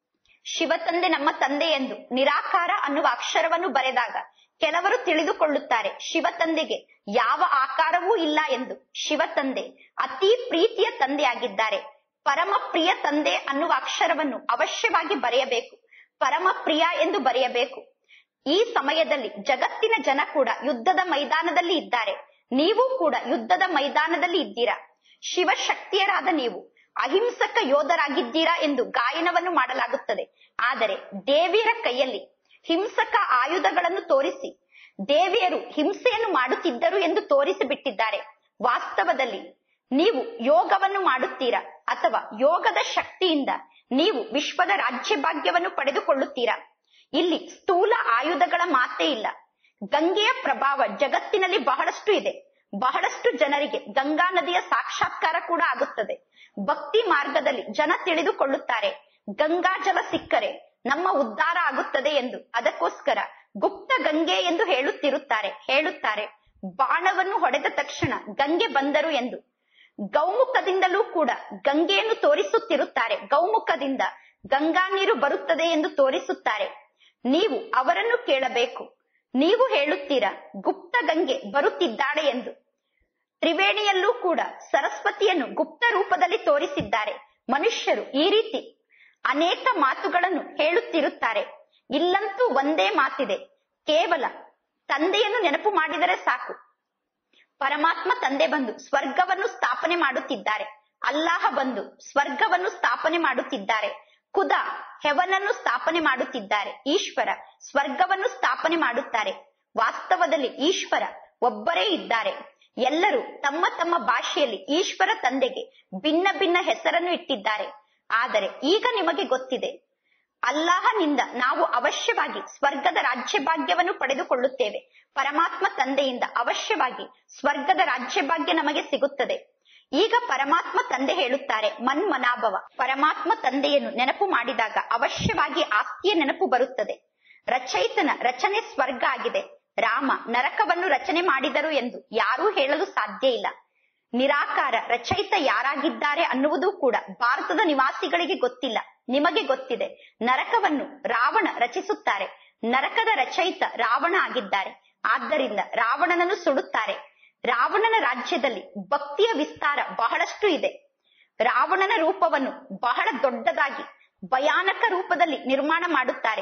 ಶಿವ ತಂದೆ ನಮ್ಮ ತಂದೆ ಎಂದು. ನಿರಾಕಾರ ಅನ್ನುವ ಅಕ್ಷರವನ್ನು ಬರೆದಾಗ ಕೆಲವರು ತಿಳಿದುಕೊಳ್ಳುತ್ತಾರೆ ಶಿವ ತಂದೆಗೆ ಯಾವ ಆಕಾರವೂ ಇಲ್ಲ ಎಂದು. ಶಿವ ತಂದೆ ಅತಿ ಪ್ರೀತಿಯ ತಂದೆಯಾಗಿದ್ದಾರೆ. ಪರಮ ಪ್ರಿಯ ತಂದೆ ಅನ್ನುವ ಅಕ್ಷರವನ್ನು ಅವಶ್ಯವಾಗಿ ಬರೆಯಬೇಕು. ಪರಮ ಪ್ರಿಯ ಎಂದು ಬರೆಯಬೇಕು. ಈ ಸಮಯದಲ್ಲಿ ಜಗತ್ತಿನ ಜನ ಕೂಡ ಯುದ್ಧದ ಮೈದಾನದಲ್ಲಿ ಇದ್ದಾರೆ. ನೀವು ಕೂಡ ಯುದ್ಧದ ಮೈದಾನದಲ್ಲಿ ಇದ್ದೀರಾ. ಶಿವಶಕ್ತಿಯರಾದ ನೀವು ಅಹಿಂಸಕ ಯೋಧರಾಗಿದ್ದೀರಾ ಎಂದು ಗಾಯನವನ್ನು ಮಾಡಲಾಗುತ್ತದೆ. ಆದರೆ ದೇವಿಯರ ಕೈಯಲ್ಲಿ ಹಿಂಸಕ ಆಯುಧಗಳನ್ನು ತೋರಿಸಿ ದೇವಿಯರು ಹಿಂಸೆಯನ್ನು ಮಾಡುತ್ತಿದ್ದರು ಎಂದು ತೋರಿಸಿ ಬಿಟ್ಟಿದ್ದಾರೆ. ವಾಸ್ತವದಲ್ಲಿ ನೀವು ಯೋಗವನ್ನು ಮಾಡುತ್ತೀರಾ ಅಥವಾ ಯೋಗದ ಶಕ್ತಿಯಿಂದ ನೀವು ವಿಶ್ವದ ರಾಜ್ಯ ಭಾಗ್ಯವನ್ನು ಪಡೆದುಕೊಳ್ಳುತ್ತೀರಾ? ಇಲ್ಲಿ ಸ್ಥೂಲ ಆಯುಧಗಳ ಮಾತೇ ಇಲ್ಲ. ಗಂಗೆಯ ಪ್ರಭಾವ ಜಗತ್ತಿನಲ್ಲಿ ಬಹಳಷ್ಟು ಇದೆ. ಬಹಳಷ್ಟು ಜನರಿಗೆ ಗಂಗಾ ನದಿಯ ಸಾಕ್ಷಾತ್ಕಾರ ಕೂಡ ಆಗುತ್ತದೆ. ಭಕ್ತಿ ಮಾರ್ಗದಲ್ಲಿ ಜನ ತಿಳಿದುಕೊಳ್ಳುತ್ತಾರೆ ಗಂಗಾ ಜಲ ಸಿಕ್ಕರೆ ನಮ್ಮ ಉದ್ಧಾರ ಆಗುತ್ತದೆ ಎಂದು. ಅದಕ್ಕೋಸ್ಕರ ಗುಪ್ತ ಗಂಗೆ ಎಂದು ಹೇಳುತ್ತಿರುತ್ತಾರೆ ಹೇಳುತ್ತಾರೆ ಬಾಣವನ್ನು ಹೊಡೆದ ತಕ್ಷಣ ಗಂಗೆ ಬಂದರು ಎಂದು. ಗೌಮುಖದಿಂದಲೂ ಕೂಡ ಗಂಗೆಯನ್ನು ತೋರಿಸುತ್ತಿರುತ್ತಾರೆ. ಗೌಮುಖದಿಂದ ಗಂಗಾ ನೀರು ಬರುತ್ತದೆ ಎಂದು ತೋರಿಸುತ್ತಾರೆ. ನೀವು ಅವರನ್ನು ಕೇಳಬೇಕು. ನೀವು ಹೇಳುತ್ತೀರಾ ಗುಪ್ತ ಗಂಗೆ ಬರುತ್ತಿದ್ದಾಳೆ ಎಂದು. ತ್ರಿವೇಣಿಯಲ್ಲೂ ಕೂಡ ಸರಸ್ವತಿಯನ್ನು ಗುಪ್ತ ರೂಪದಲ್ಲಿ ತೋರಿಸಿದ್ದಾರೆ. ಮನುಷ್ಯರು ಈ ರೀತಿ ಅನೇಕ ಮಾತುಗಳನ್ನು ಹೇಳುತ್ತಿರುತ್ತಾರೆ. ಇಲ್ಲಂತೂ ಒಂದೇ ಮಾತಿದೆ, ಕೇವಲ ತಂದೆಯನ್ನು ನೆನಪು ಮಾಡಿದರೆ ಸಾಕು. ಪರಮಾತ್ಮ ತಂದೆ ಬಂದು ಸ್ವರ್ಗವನ್ನು ಸ್ಥಾಪನೆ ಮಾಡುತ್ತಿದ್ದಾರೆ. ಅಲ್ಲಾಹ ಬಂದು ಸ್ವರ್ಗವನ್ನು ಸ್ಥಾಪನೆ ಮಾಡುತ್ತಿದ್ದಾರೆ. ಖುದಾ ಹೆವನನ್ನು ಸ್ಥಾಪನೆ ಮಾಡುತ್ತಿದ್ದಾರೆ. ಈಶ್ವರ ಸ್ವರ್ಗವನ್ನು ಸ್ಥಾಪನೆ ಮಾಡುತ್ತಾರೆ. ವಾಸ್ತವದಲ್ಲಿ ಈಶ್ವರ ಒಬ್ಬರೇ ಇದ್ದಾರೆ. ಎಲ್ಲರೂ ತಮ್ಮ ತಮ್ಮ ಭಾಷೆಯಲ್ಲಿ ಈಶ್ವರ ತಂದೆಗೆ ಭಿನ್ನ ಭಿನ್ನ ಹೆಸರನ್ನು ಇಟ್ಟಿದ್ದಾರೆ. ಆದರೆ ಈಗ ನಿಮಗೆ ಗೊತ್ತಿದೆ, ಅಲ್ಲಾಹನಿಂದ ನಾವು ಅವಶ್ಯವಾಗಿ ಸ್ವರ್ಗದ ರಾಜ್ಯ ಭಾಗ್ಯವನ್ನು ಪಡೆದುಕೊಳ್ಳುತ್ತೇವೆ. ಪರಮಾತ್ಮ ತಂದೆಯಿಂದ ಅವಶ್ಯವಾಗಿ ಸ್ವರ್ಗದ ರಾಜ್ಯ ಭಾಗ್ಯ ನಮಗೆ ಸಿಗುತ್ತದೆ. ಈಗ ಪರಮಾತ್ಮ ತಂದೆ ಹೇಳುತ್ತಾರೆ ಮನ್ಮನಾಭವ. ಪರಮಾತ್ಮ ತಂದೆಯನ್ನು ನೆನಪು ಮಾಡಿದಾಗ ಅವಶ್ಯವಾಗಿ ಆಸ್ತಿಯ ನೆನಪು ಬರುತ್ತದೆ. ರಚಯಿತನ ರಚನೆ ಸ್ವರ್ಗ ಆಗಿದೆ. ರಾಮ ನರಕವನ್ನು ರಚನೆ ಮಾಡಿದರು ಎಂದು ಯಾರೂ ಹೇಳಲು ಸಾಧ್ಯ ಇಲ್ಲ. ನಿರಾಕಾರ ರಚಯಿತ ಯಾರಾಗಿದ್ದಾರೆ ಅನ್ನುವುದು ಕೂಡ ಭಾರತದ ನಿವಾಸಿಗಳಿಗೆ ಗೊತ್ತಿಲ್ಲ. ನಿಮಗೆ ಗೊತ್ತಿದೆ, ನರಕವನ್ನು ರಾವಣ ರಚಿಸುತ್ತಾರೆ. ನರಕದ ರಚಯಿತ ರಾವಣ ಆಗಿದ್ದಾರೆ. ಆದ್ದರಿಂದ ರಾವಣನನ್ನು ಸುಡುತ್ತಾರೆ. ರಾವಣನ ರಾಜ್ಯದಲ್ಲಿ ಭಕ್ತಿಯ ವಿಸ್ತಾರ ಬಹಳಷ್ಟು ಇದೆ. ರಾವಣನ ರೂಪವನ್ನು ಬಹಳ ದೊಡ್ಡದಾಗಿ ಭಯಾನಕ ರೂಪದಲ್ಲಿ ನಿರ್ಮಾಣ ಮಾಡುತ್ತಾರೆ.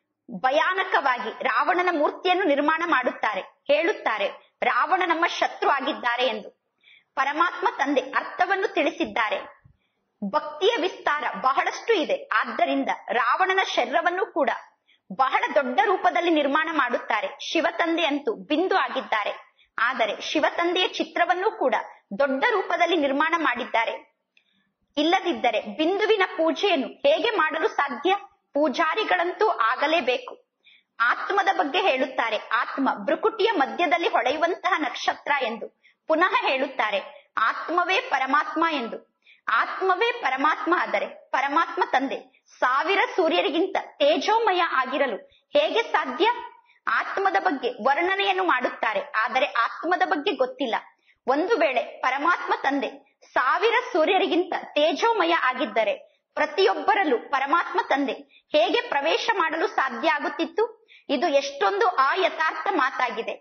ಭಯಾನಕವಾಗಿ ರಾವಣನ ಮೂರ್ತಿಯನ್ನು ನಿರ್ಮಾಣ ಮಾಡುತ್ತಾರೆ. ಹೇಳುತ್ತಾರೆ ರಾವಣ ನಮ್ಮ ಶತ್ರು ಆಗಿದ್ದಾರೆ ಎಂದು. ಪರಮಾತ್ಮ ತಂದೆ ಅರ್ಥವನ್ನು ತಿಳಿಸಿದ್ದಾರೆ. ಭಕ್ತಿಯ ವಿಸ್ತಾರ ಬಹಳಷ್ಟು ಇದೆ. ಆದ್ದರಿಂದ ರಾವಣನ ಶರೀರವನ್ನು ಕೂಡ ಬಹಳ ದೊಡ್ಡ ರೂಪದಲ್ಲಿ ನಿರ್ಮಾಣ ಮಾಡುತ್ತಾರೆ. ಶಿವತಂದೆ ಅಂತೂ ಬಿಂದು ಆಗಿದ್ದಾರೆ. ಆದರೆ ಶಿವತಂದೆಯ ಚಿತ್ರವನ್ನು ಕೂಡ ದೊಡ್ಡ ರೂಪದಲ್ಲಿ ನಿರ್ಮಾಣ ಮಾಡಿದ್ದಾರೆ. ಇಲ್ಲದಿದ್ದರೆ ಬಿಂದುವಿನ ಪೂಜೆಯನ್ನು ಹೇಗೆ ಮಾಡಲು ಸಾಧ್ಯ? ಪೂಜಾರಿಗಳಂತೂ ಆಗಲೇಬೇಕು. ಆತ್ಮದ ಬಗ್ಗೆ ಹೇಳುತ್ತಾರೆ, ಆತ್ಮ ಭ್ರುಕುಟಿಯ ಮಧ್ಯದಲ್ಲಿ ಹೊಳೆಯುವಂತಹ ನಕ್ಷತ್ರ ಎಂದು. ಪುನಃ ಹೇಳುತ್ತಾರೆ ಆತ್ಮವೇ ಪರಮಾತ್ಮ ಎಂದು. ಆತ್ಮವೇ ಪರಮಾತ್ಮ ಆದರೆ ಪರಮಾತ್ಮ ತಂದೆ ಸಾವಿರ ಸೂರ್ಯರಿಗಿಂತ ತೇಜೋಮಯ ಆಗಿರಲು ಹೇಗೆ ಸಾಧ್ಯ? ಆತ್ಮದ ಬಗ್ಗೆ ವರ್ಣನೆಯನ್ನು ಮಾಡುತ್ತಾರೆ, ಆದರೆ ಆತ್ಮದ ಬಗ್ಗೆ ಗೊತ್ತಿಲ್ಲ. ಒಂದು ವೇಳೆ ಪರಮಾತ್ಮ ತಂದೆ ಸಾವಿರ ಸೂರ್ಯರಿಗಿಂತ ತೇಜೋಮಯ ಆಗಿದ್ದರೆ ಪ್ರತಿಯೊಬ್ಬರಲ್ಲೂ ಪರಮಾತ್ಮ ತಂದೆ ಹೇಗೆ ಪ್ರವೇಶ ಮಾಡಲು ಸಾಧ್ಯ ಆಗುತ್ತಿತ್ತು? ಇದು ಎಷ್ಟೊಂದು ಅಯಥಾರ್ಥ ಮಾತಾಗಿದೆ.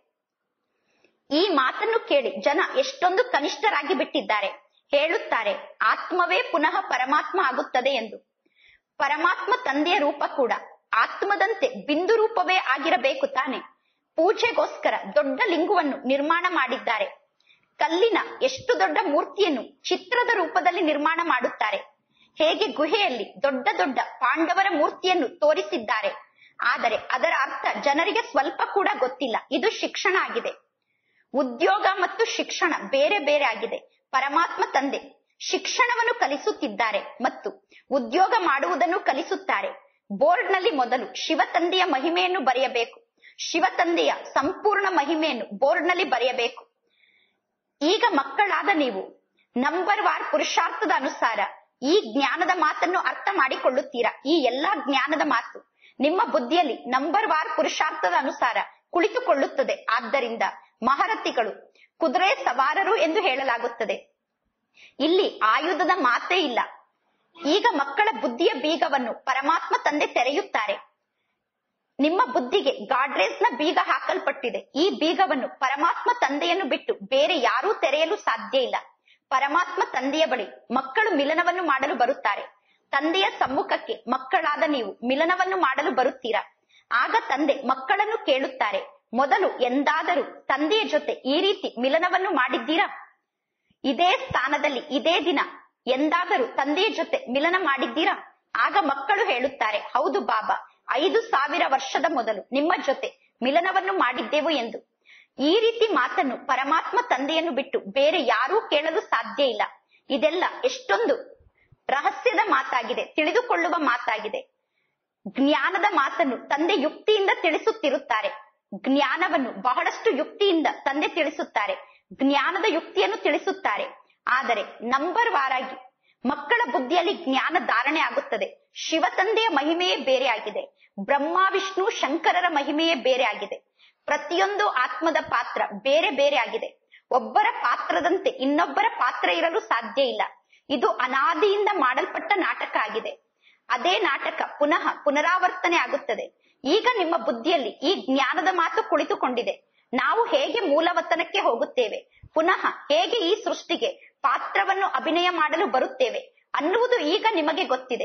ಈ ಮಾತನ್ನು ಕೇಳಿ ಜನ ಎಷ್ಟೊಂದು ಕನಿಷ್ಠರಾಗಿ ಬಿಟ್ಟಿದ್ದಾರೆ. ಹೇಳುತ್ತಾರೆ ಆತ್ಮವೇ ಪುನಃ ಪರಮಾತ್ಮ ಆಗುತ್ತದೆ ಎಂದು. ಪರಮಾತ್ಮ ತಂದೆಯ ರೂಪ ಕೂಡ ಆತ್ಮದಂತೆ ಬಿಂದು ರೂಪವೇ ಆಗಿರಬೇಕು ತಾನೆ. ಪೂಜೆಗೋಸ್ಕರ ದೊಡ್ಡ ಲಿಂಗವನ್ನು ನಿರ್ಮಾಣ ಮಾಡಿದ್ದಾರೆ. ಕಲ್ಲಿನ ಎಷ್ಟು ದೊಡ್ಡ ಮೂರ್ತಿಯನ್ನು ಚಿತ್ರದ ರೂಪದಲ್ಲಿ ನಿರ್ಮಾಣ ಮಾಡುತ್ತಾರೆ. ಹೇಗೆ ಗುಹೆಯಲ್ಲಿ ದೊಡ್ಡ ದೊಡ್ಡ ಪಾಂಡವರ ಮೂರ್ತಿಯನ್ನು ತೋರಿಸಿದ್ದಾರೆ. ಆದರೆ ಅದರ ಅರ್ಥ ಜನರಿಗೆ ಸ್ವಲ್ಪ ಕೂಡ ಗೊತ್ತಿಲ್ಲ. ಇದು ಶಿಕ್ಷಣ ಆಗಿದೆ. ಉದ್ಯೋಗ ಮತ್ತು ಶಿಕ್ಷಣ ಬೇರೆ ಬೇರೆ ಆಗಿದೆ. ಪರಮಾತ್ಮ ತಂದೆ ಶಿಕ್ಷಣವನ್ನು ಕಲಿಸುತ್ತಿದ್ದಾರೆ ಮತ್ತು ಉದ್ಯೋಗ ಮಾಡುವುದನ್ನು ಕಲಿಸುತ್ತಾರೆ. ಬೋರ್ಡ್ ನಲ್ಲಿ ಮೊದಲು ಶಿವ ತಂದೆಯ ಮಹಿಮೆಯನ್ನು ಬರೆಯಬೇಕು. ಶಿವ ತಂದೆಯ ಸಂಪೂರ್ಣ ಮಹಿಮೆಯನ್ನು ಬೋರ್ಡ್ ನಲ್ಲಿ ಬರೆಯಬೇಕು. ಈಗ ಮಕ್ಕಳಾದ ನೀವು ನಂಬರ್ ವಾರ್ ಪುರುಷಾರ್ಥದ ಅನುಸಾರ ಈ ಜ್ಞಾನದ ಮಾತನ್ನು ಅರ್ಥ ಮಾಡಿಕೊಳ್ಳುತ್ತೀರಾ. ಈ ಎಲ್ಲಾ ಜ್ಞಾನದ ಮಾತು ನಿಮ್ಮ ಬುದ್ಧಿಯಲ್ಲಿ ನಂಬರ್ ವಾರ್ ಪುರುಷಾರ್ಥದ ಅನುಸಾರ ಕುಳಿತುಕೊಳ್ಳುತ್ತದೆ. ಆದ್ದರಿಂದ ಮಹಾರಥಿಗಳು ಕುದುರೆ ಸವಾರರು ಎಂದು ಹೇಳಲಾಗುತ್ತದೆ. ಇಲ್ಲಿ ಆಯುಧದ ಮಾತೇ ಇಲ್ಲ. ಈಗ ಮಕ್ಕಳ ಬುದ್ಧಿಯ ಬೀಗವನ್ನು ಪರಮಾತ್ಮ ತಂದೆ ತೆರೆಯುತ್ತಾರೆ. ನಿಮ್ಮ ಬುದ್ಧಿಗೆ ಗಾಡ್ರೇಜ್ ನ ಬೀಗ ಹಾಕಲ್ಪಟ್ಟಿದೆ. ಈ ಬೀಗವನ್ನು ಪರಮಾತ್ಮ ತಂದೆಯನ್ನು ಬಿಟ್ಟು ಬೇರೆ ಯಾರೂ ತೆರೆಯಲು ಸಾಧ್ಯ ಇಲ್ಲ. ಪರಮಾತ್ಮ ತಂದೆಯ ಬಳಿ ಮಕ್ಕಳು ಮಿಲನವನ್ನು ಮಾಡಲು ಬರುತ್ತಾರೆ. ತಂದೆಯ ಸಮ್ಮುಖಕ್ಕೆ ಮಕ್ಕಳಾದ ನೀವು ಮಿಲನವನ್ನು ಮಾಡಲು ಬರುತ್ತೀರಾ. ಆಗ ತಂದೆ ಮಕ್ಕಳನ್ನು ಕೇಳುತ್ತಾರೆ, ಮೊದಲು ಎಂದಾದರೂ ತಂದೆಯ ಜೊತೆ ಈ ರೀತಿ ಮಿಲನವನ್ನು ಮಾಡಿದ್ದೀರಾ? ಇದೇ ಸ್ಥಾನದಲ್ಲಿ ಇದೇ ದಿನ ಎಂದಾದರೂ ತಂದೆಯ ಜೊತೆ ಮಿಲನ ಮಾಡಿದ್ದೀರಾ? ಆಗ ಮಕ್ಕಳು ಹೇಳುತ್ತಾರೆ, ಹೌದು ಬಾಬಾ, ಐದು ಸಾವಿರ ವರ್ಷದ ಮೊದಲು ನಿಮ್ಮ ಜೊತೆ ಮಿಲನವನ್ನು ಮಾಡಿದ್ದೆವು ಎಂದು. ಈ ರೀತಿ ಮಾತನ್ನು ಪರಮಾತ್ಮ ತಂದೆಯನ್ನು ಬಿಟ್ಟು ಬೇರೆ ಯಾರೂ ಕೇಳಲು ಸಾಧ್ಯ ಇಲ್ಲ. ಇದೆಲ್ಲ ಎಷ್ಟೊಂದು ರಹಸ್ಯದ ಮಾತಾಗಿದೆ, ತಿಳಿದುಕೊಳ್ಳುವ ಮಾತಾಗಿದೆ. ಜ್ಞಾನದ ಮಾತನ್ನು ತಂದೆ ಯುಕ್ತಿಯಿಂದ ತಿಳಿಸುತ್ತಿರುತ್ತಾರೆ. ಜ್ಞಾನವನ್ನು ಬಹಳಷ್ಟು ಯುಕ್ತಿಯಿಂದ ತಂದೆ ತಿಳಿಸುತ್ತಾರೆ. ಜ್ಞಾನದ ಯುಕ್ತಿಯನ್ನು ತಿಳಿಸುತ್ತಾರೆ. ಆದರೆ ನಂಬರ್ ವಾರಾಗಿ ಮಕ್ಕಳ ಬುದ್ಧಿಯಲ್ಲಿ ಜ್ಞಾನ ಧಾರಣೆ ಆಗುತ್ತದೆ. ಶಿವ ತಂದೆಯ ಮಹಿಮೆಯೇ ಬೇರೆ ಆಗಿದೆ. ಬ್ರಹ್ಮ ವಿಷ್ಣು ಶಂಕರರ ಮಹಿಮೆಯೇ ಬೇರೆ ಆಗಿದೆ. ಪ್ರತಿಯೊಂದು ಆತ್ಮದ ಪಾತ್ರ ಬೇರೆ ಬೇರೆ ಆಗಿದೆ. ಒಬ್ಬರ ಪಾತ್ರದಂತೆ ಇನ್ನೊಬ್ಬರ ಪಾತ್ರ ಇರಲು ಸಾಧ್ಯ ಇಲ್ಲ. ಇದು ಅನಾದಿಯಿಂದ ಮಾಡಲ್ಪಟ್ಟ ನಾಟಕ ಆಗಿದೆ. ಅದೇ ನಾಟಕ ಪುನಃ ಪುನರಾವರ್ತನೆ ಆಗುತ್ತದೆ. ಈಗ ನಿಮ್ಮ ಬುದ್ಧಿಯಲ್ಲಿ ಈ ಜ್ಞಾನದ ಮಾತು ಕುಳಿತುಕೊಂಡಿದೆ. ನಾವು ಹೇಗೆ ಮೂಲವತನಕ್ಕೆ ಹೋಗುತ್ತೇವೆ, ಪುನಃ ಹೇಗೆ ಈ ಸೃಷ್ಟಿಗೆ ಪಾತ್ರವನ್ನು ಅಭಿನಯ ಮಾಡಲು ಬರುತ್ತೇವೆ ಅನ್ನುವುದು ಈಗ ನಿಮಗೆ ಗೊತ್ತಿದೆ.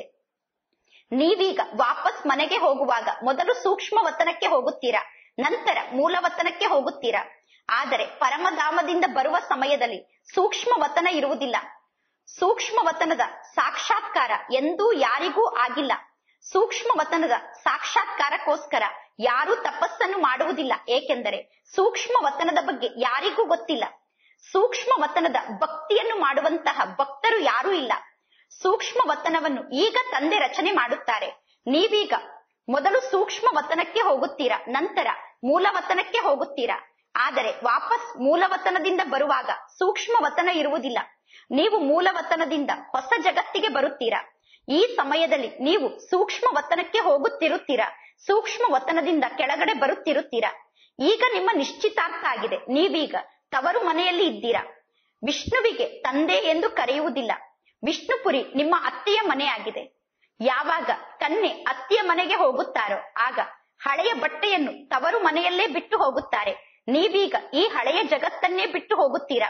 ನೀವೀಗ ವಾಪಸ್ ಮನೆಗೆ ಹೋಗುವಾಗ ಮೊದಲು ಸೂಕ್ಷ್ಮ ವತನಕ್ಕೆ ಹೋಗುತ್ತೀರಾ, ನಂತರ ಮೂಲವತನಕ್ಕೆ ಹೋಗುತ್ತೀರಾ. ಆದರೆ ಪರಮಧಾಮದಿಂದ ಬರುವ ಸಮಯದಲ್ಲಿ ಸೂಕ್ಷ್ಮ ವತನ ಇರುವುದಿಲ್ಲ. ಸೂಕ್ಷ್ಮ ವತನದ ಸಾಕ್ಷಾತ್ಕಾರ ಎಂದೂ ಯಾರಿಗೂ ಆಗಿಲ್ಲ. ಸೂಕ್ಷ್ಮ ವತನದ ಸಾಕ್ಷಾತ್ಕಾರಕ್ಕೋಸ್ಕರ ಯಾರೂ ತಪಸ್ಸನ್ನು ಮಾಡುವುದಿಲ್ಲ. ಏಕೆಂದರೆ ಸೂಕ್ಷ್ಮ ವತನದ ಬಗ್ಗೆ ಯಾರಿಗೂ ಗೊತ್ತಿಲ್ಲ. ಸೂಕ್ಷ್ಮ ವತನದ ಭಕ್ತಿಯನ್ನು ಮಾಡುವಂತಹ ಭಕ್ತರು ಯಾರೂ ಇಲ್ಲ. ಸೂಕ್ಷ್ಮ ವತನವನ್ನು ಈಗ ತಂದೆ ರಚನೆ ಮಾಡುತ್ತಾರೆ. ನೀವೀಗ ಮೊದಲು ಸೂಕ್ಷ್ಮ ವತನಕ್ಕೆ ಹೋಗುತ್ತೀರಾ, ನಂತರ ಮೂಲವತನಕ್ಕೆ ಹೋಗುತ್ತೀರಾ. ಆದರೆ ವಾಪಸ್ ಮೂಲವತನದಿಂದ ಬರುವಾಗ ಸೂಕ್ಷ್ಮ ವತನ ಇರುವುದಿಲ್ಲ. ನೀವು ಮೂಲವತನದಿಂದ ಹೊಸ ಜಗತ್ತಿಗೆ ಬರುತ್ತೀರಾ. ಈ ಸಮಯದಲ್ಲಿ ನೀವು ಸೂಕ್ಷ್ಮ ವತನಕ್ಕೆ ಹೋಗುತ್ತಿರುತ್ತೀರಾ, ಸೂಕ್ಷ್ಮ ವತನದಿಂದ ಕೆಳಗಡೆ ಬರುತ್ತಿರುತ್ತೀರಾ. ಈಗ ನಿಮ್ಮ ನಿಶ್ಚಿತಾರ್ಥ ಆಗಿದೆ. ನೀವೀಗ ತವರು ಮನೆಯಲ್ಲಿ ಇದ್ದೀರಾ. ವಿಷ್ಣುವಿಗೆ ತಂದೆ ಎಂದು ಕರೆಯುವುದಿಲ್ಲ. ವಿಷ್ಣುಪುರಿ ನಿಮ್ಮ ಅತ್ತೆಯ ಮನೆಯಾಗಿದೆ. ಯಾವಾಗ ಕನ್ಯೆ ಅತ್ತೆಯ ಮನೆಗೆ ಹೋಗುತ್ತಾರೋ ಆಗ ಹಳೆಯ ಬಟ್ಟೆಯನ್ನು ತವರು ಮನೆಯಲ್ಲೇ ಬಿಟ್ಟು ಹೋಗುತ್ತಾರೆ. ನೀವೀಗ ಈ ಹಳೆಯ ಜಗತ್ತನ್ನೇ ಬಿಟ್ಟು ಹೋಗುತ್ತೀರಾ.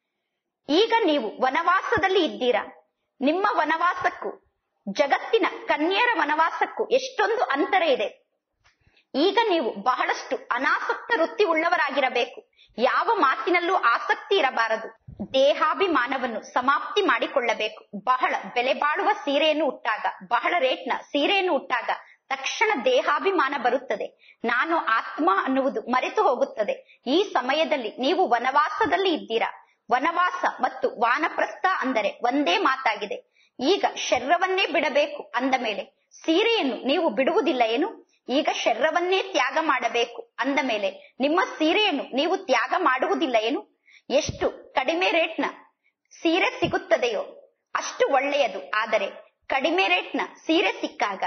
ಈಗ ನೀವು ವನವಾಸದಲ್ಲಿ ಇದ್ದೀರಾ. ನಿಮ್ಮ ವನವಾಸಕ್ಕೂ ಜಗತ್ತಿನ ಕನ್ಯೆಯರ ವನವಾಸಕ್ಕೂ ಎಷ್ಟೊಂದು ಅಂತರ ಇದೆ. ಈಗ ನೀವು ಬಹಳಷ್ಟು ಅನಾಸಕ್ತ ವೃತ್ತಿ ಉಳ್ಳವರಾಗಿರಬೇಕು. ಯಾವ ಮಾತಿನಲ್ಲೂ ಆಸಕ್ತಿ ಇರಬಾರದು. ದೇಹಾಭಿಮಾನವನ್ನು ಸಮಾಪ್ತಿ ಮಾಡಿಕೊಳ್ಳಬೇಕು. ಬಹಳ ಬೆಲೆ ಬಾಳುವ ಸೀರೆಯನ್ನು ಉಟ್ಟಾಗ, ಬಹಳ ರೇಟ್ನ ಸೀರೆಯನ್ನು ಉಟ್ಟಾಗ ತಕ್ಷಣ ದೇಹಾಭಿಮಾನ ಬರುತ್ತದೆ. ನಾನು ಆತ್ಮ ಅನ್ನುವುದು ಮರೆತು ಹೋಗುತ್ತದೆ. ಈ ಸಮಯದಲ್ಲಿ ನೀವು ವನವಾಸದಲ್ಲಿ ಇದ್ದೀರಾ. ವನವಾಸ ಮತ್ತು ವಾನಪ್ರಸ್ಥ ಅಂದರೆ ಒಂದೇ ಮಾತಾಗಿದೆ. ಈಗ ಶರೀರವನ್ನೇ ಬಿಡಬೇಕು ಅಂದ ಮೇಲೆ ಸೀರೆಯನ್ನು ನೀವು ಬಿಡುವುದಿಲ್ಲ ಏನು? ಈಗ ಶರೀರವನ್ನೇ ತ್ಯಾಗ ಮಾಡಬೇಕು ಅಂದ ಮೇಲೆ ನಿಮ್ಮ ಸೀರೆಯನ್ನು ನೀವು ತ್ಯಾಗ ಮಾಡುವುದಿಲ್ಲ ಏನು? ಎಷ್ಟು ಕಡಿಮೆ ರೇಟ್ನ ಸೀರೆ ಸಿಗುತ್ತದೆಯೋ ಅಷ್ಟು ಒಳ್ಳೆಯದು. ಆದರೆ ಕಡಿಮೆ ರೇಟ್ನ ಸೀರೆ ಸಿಕ್ಕಾಗ,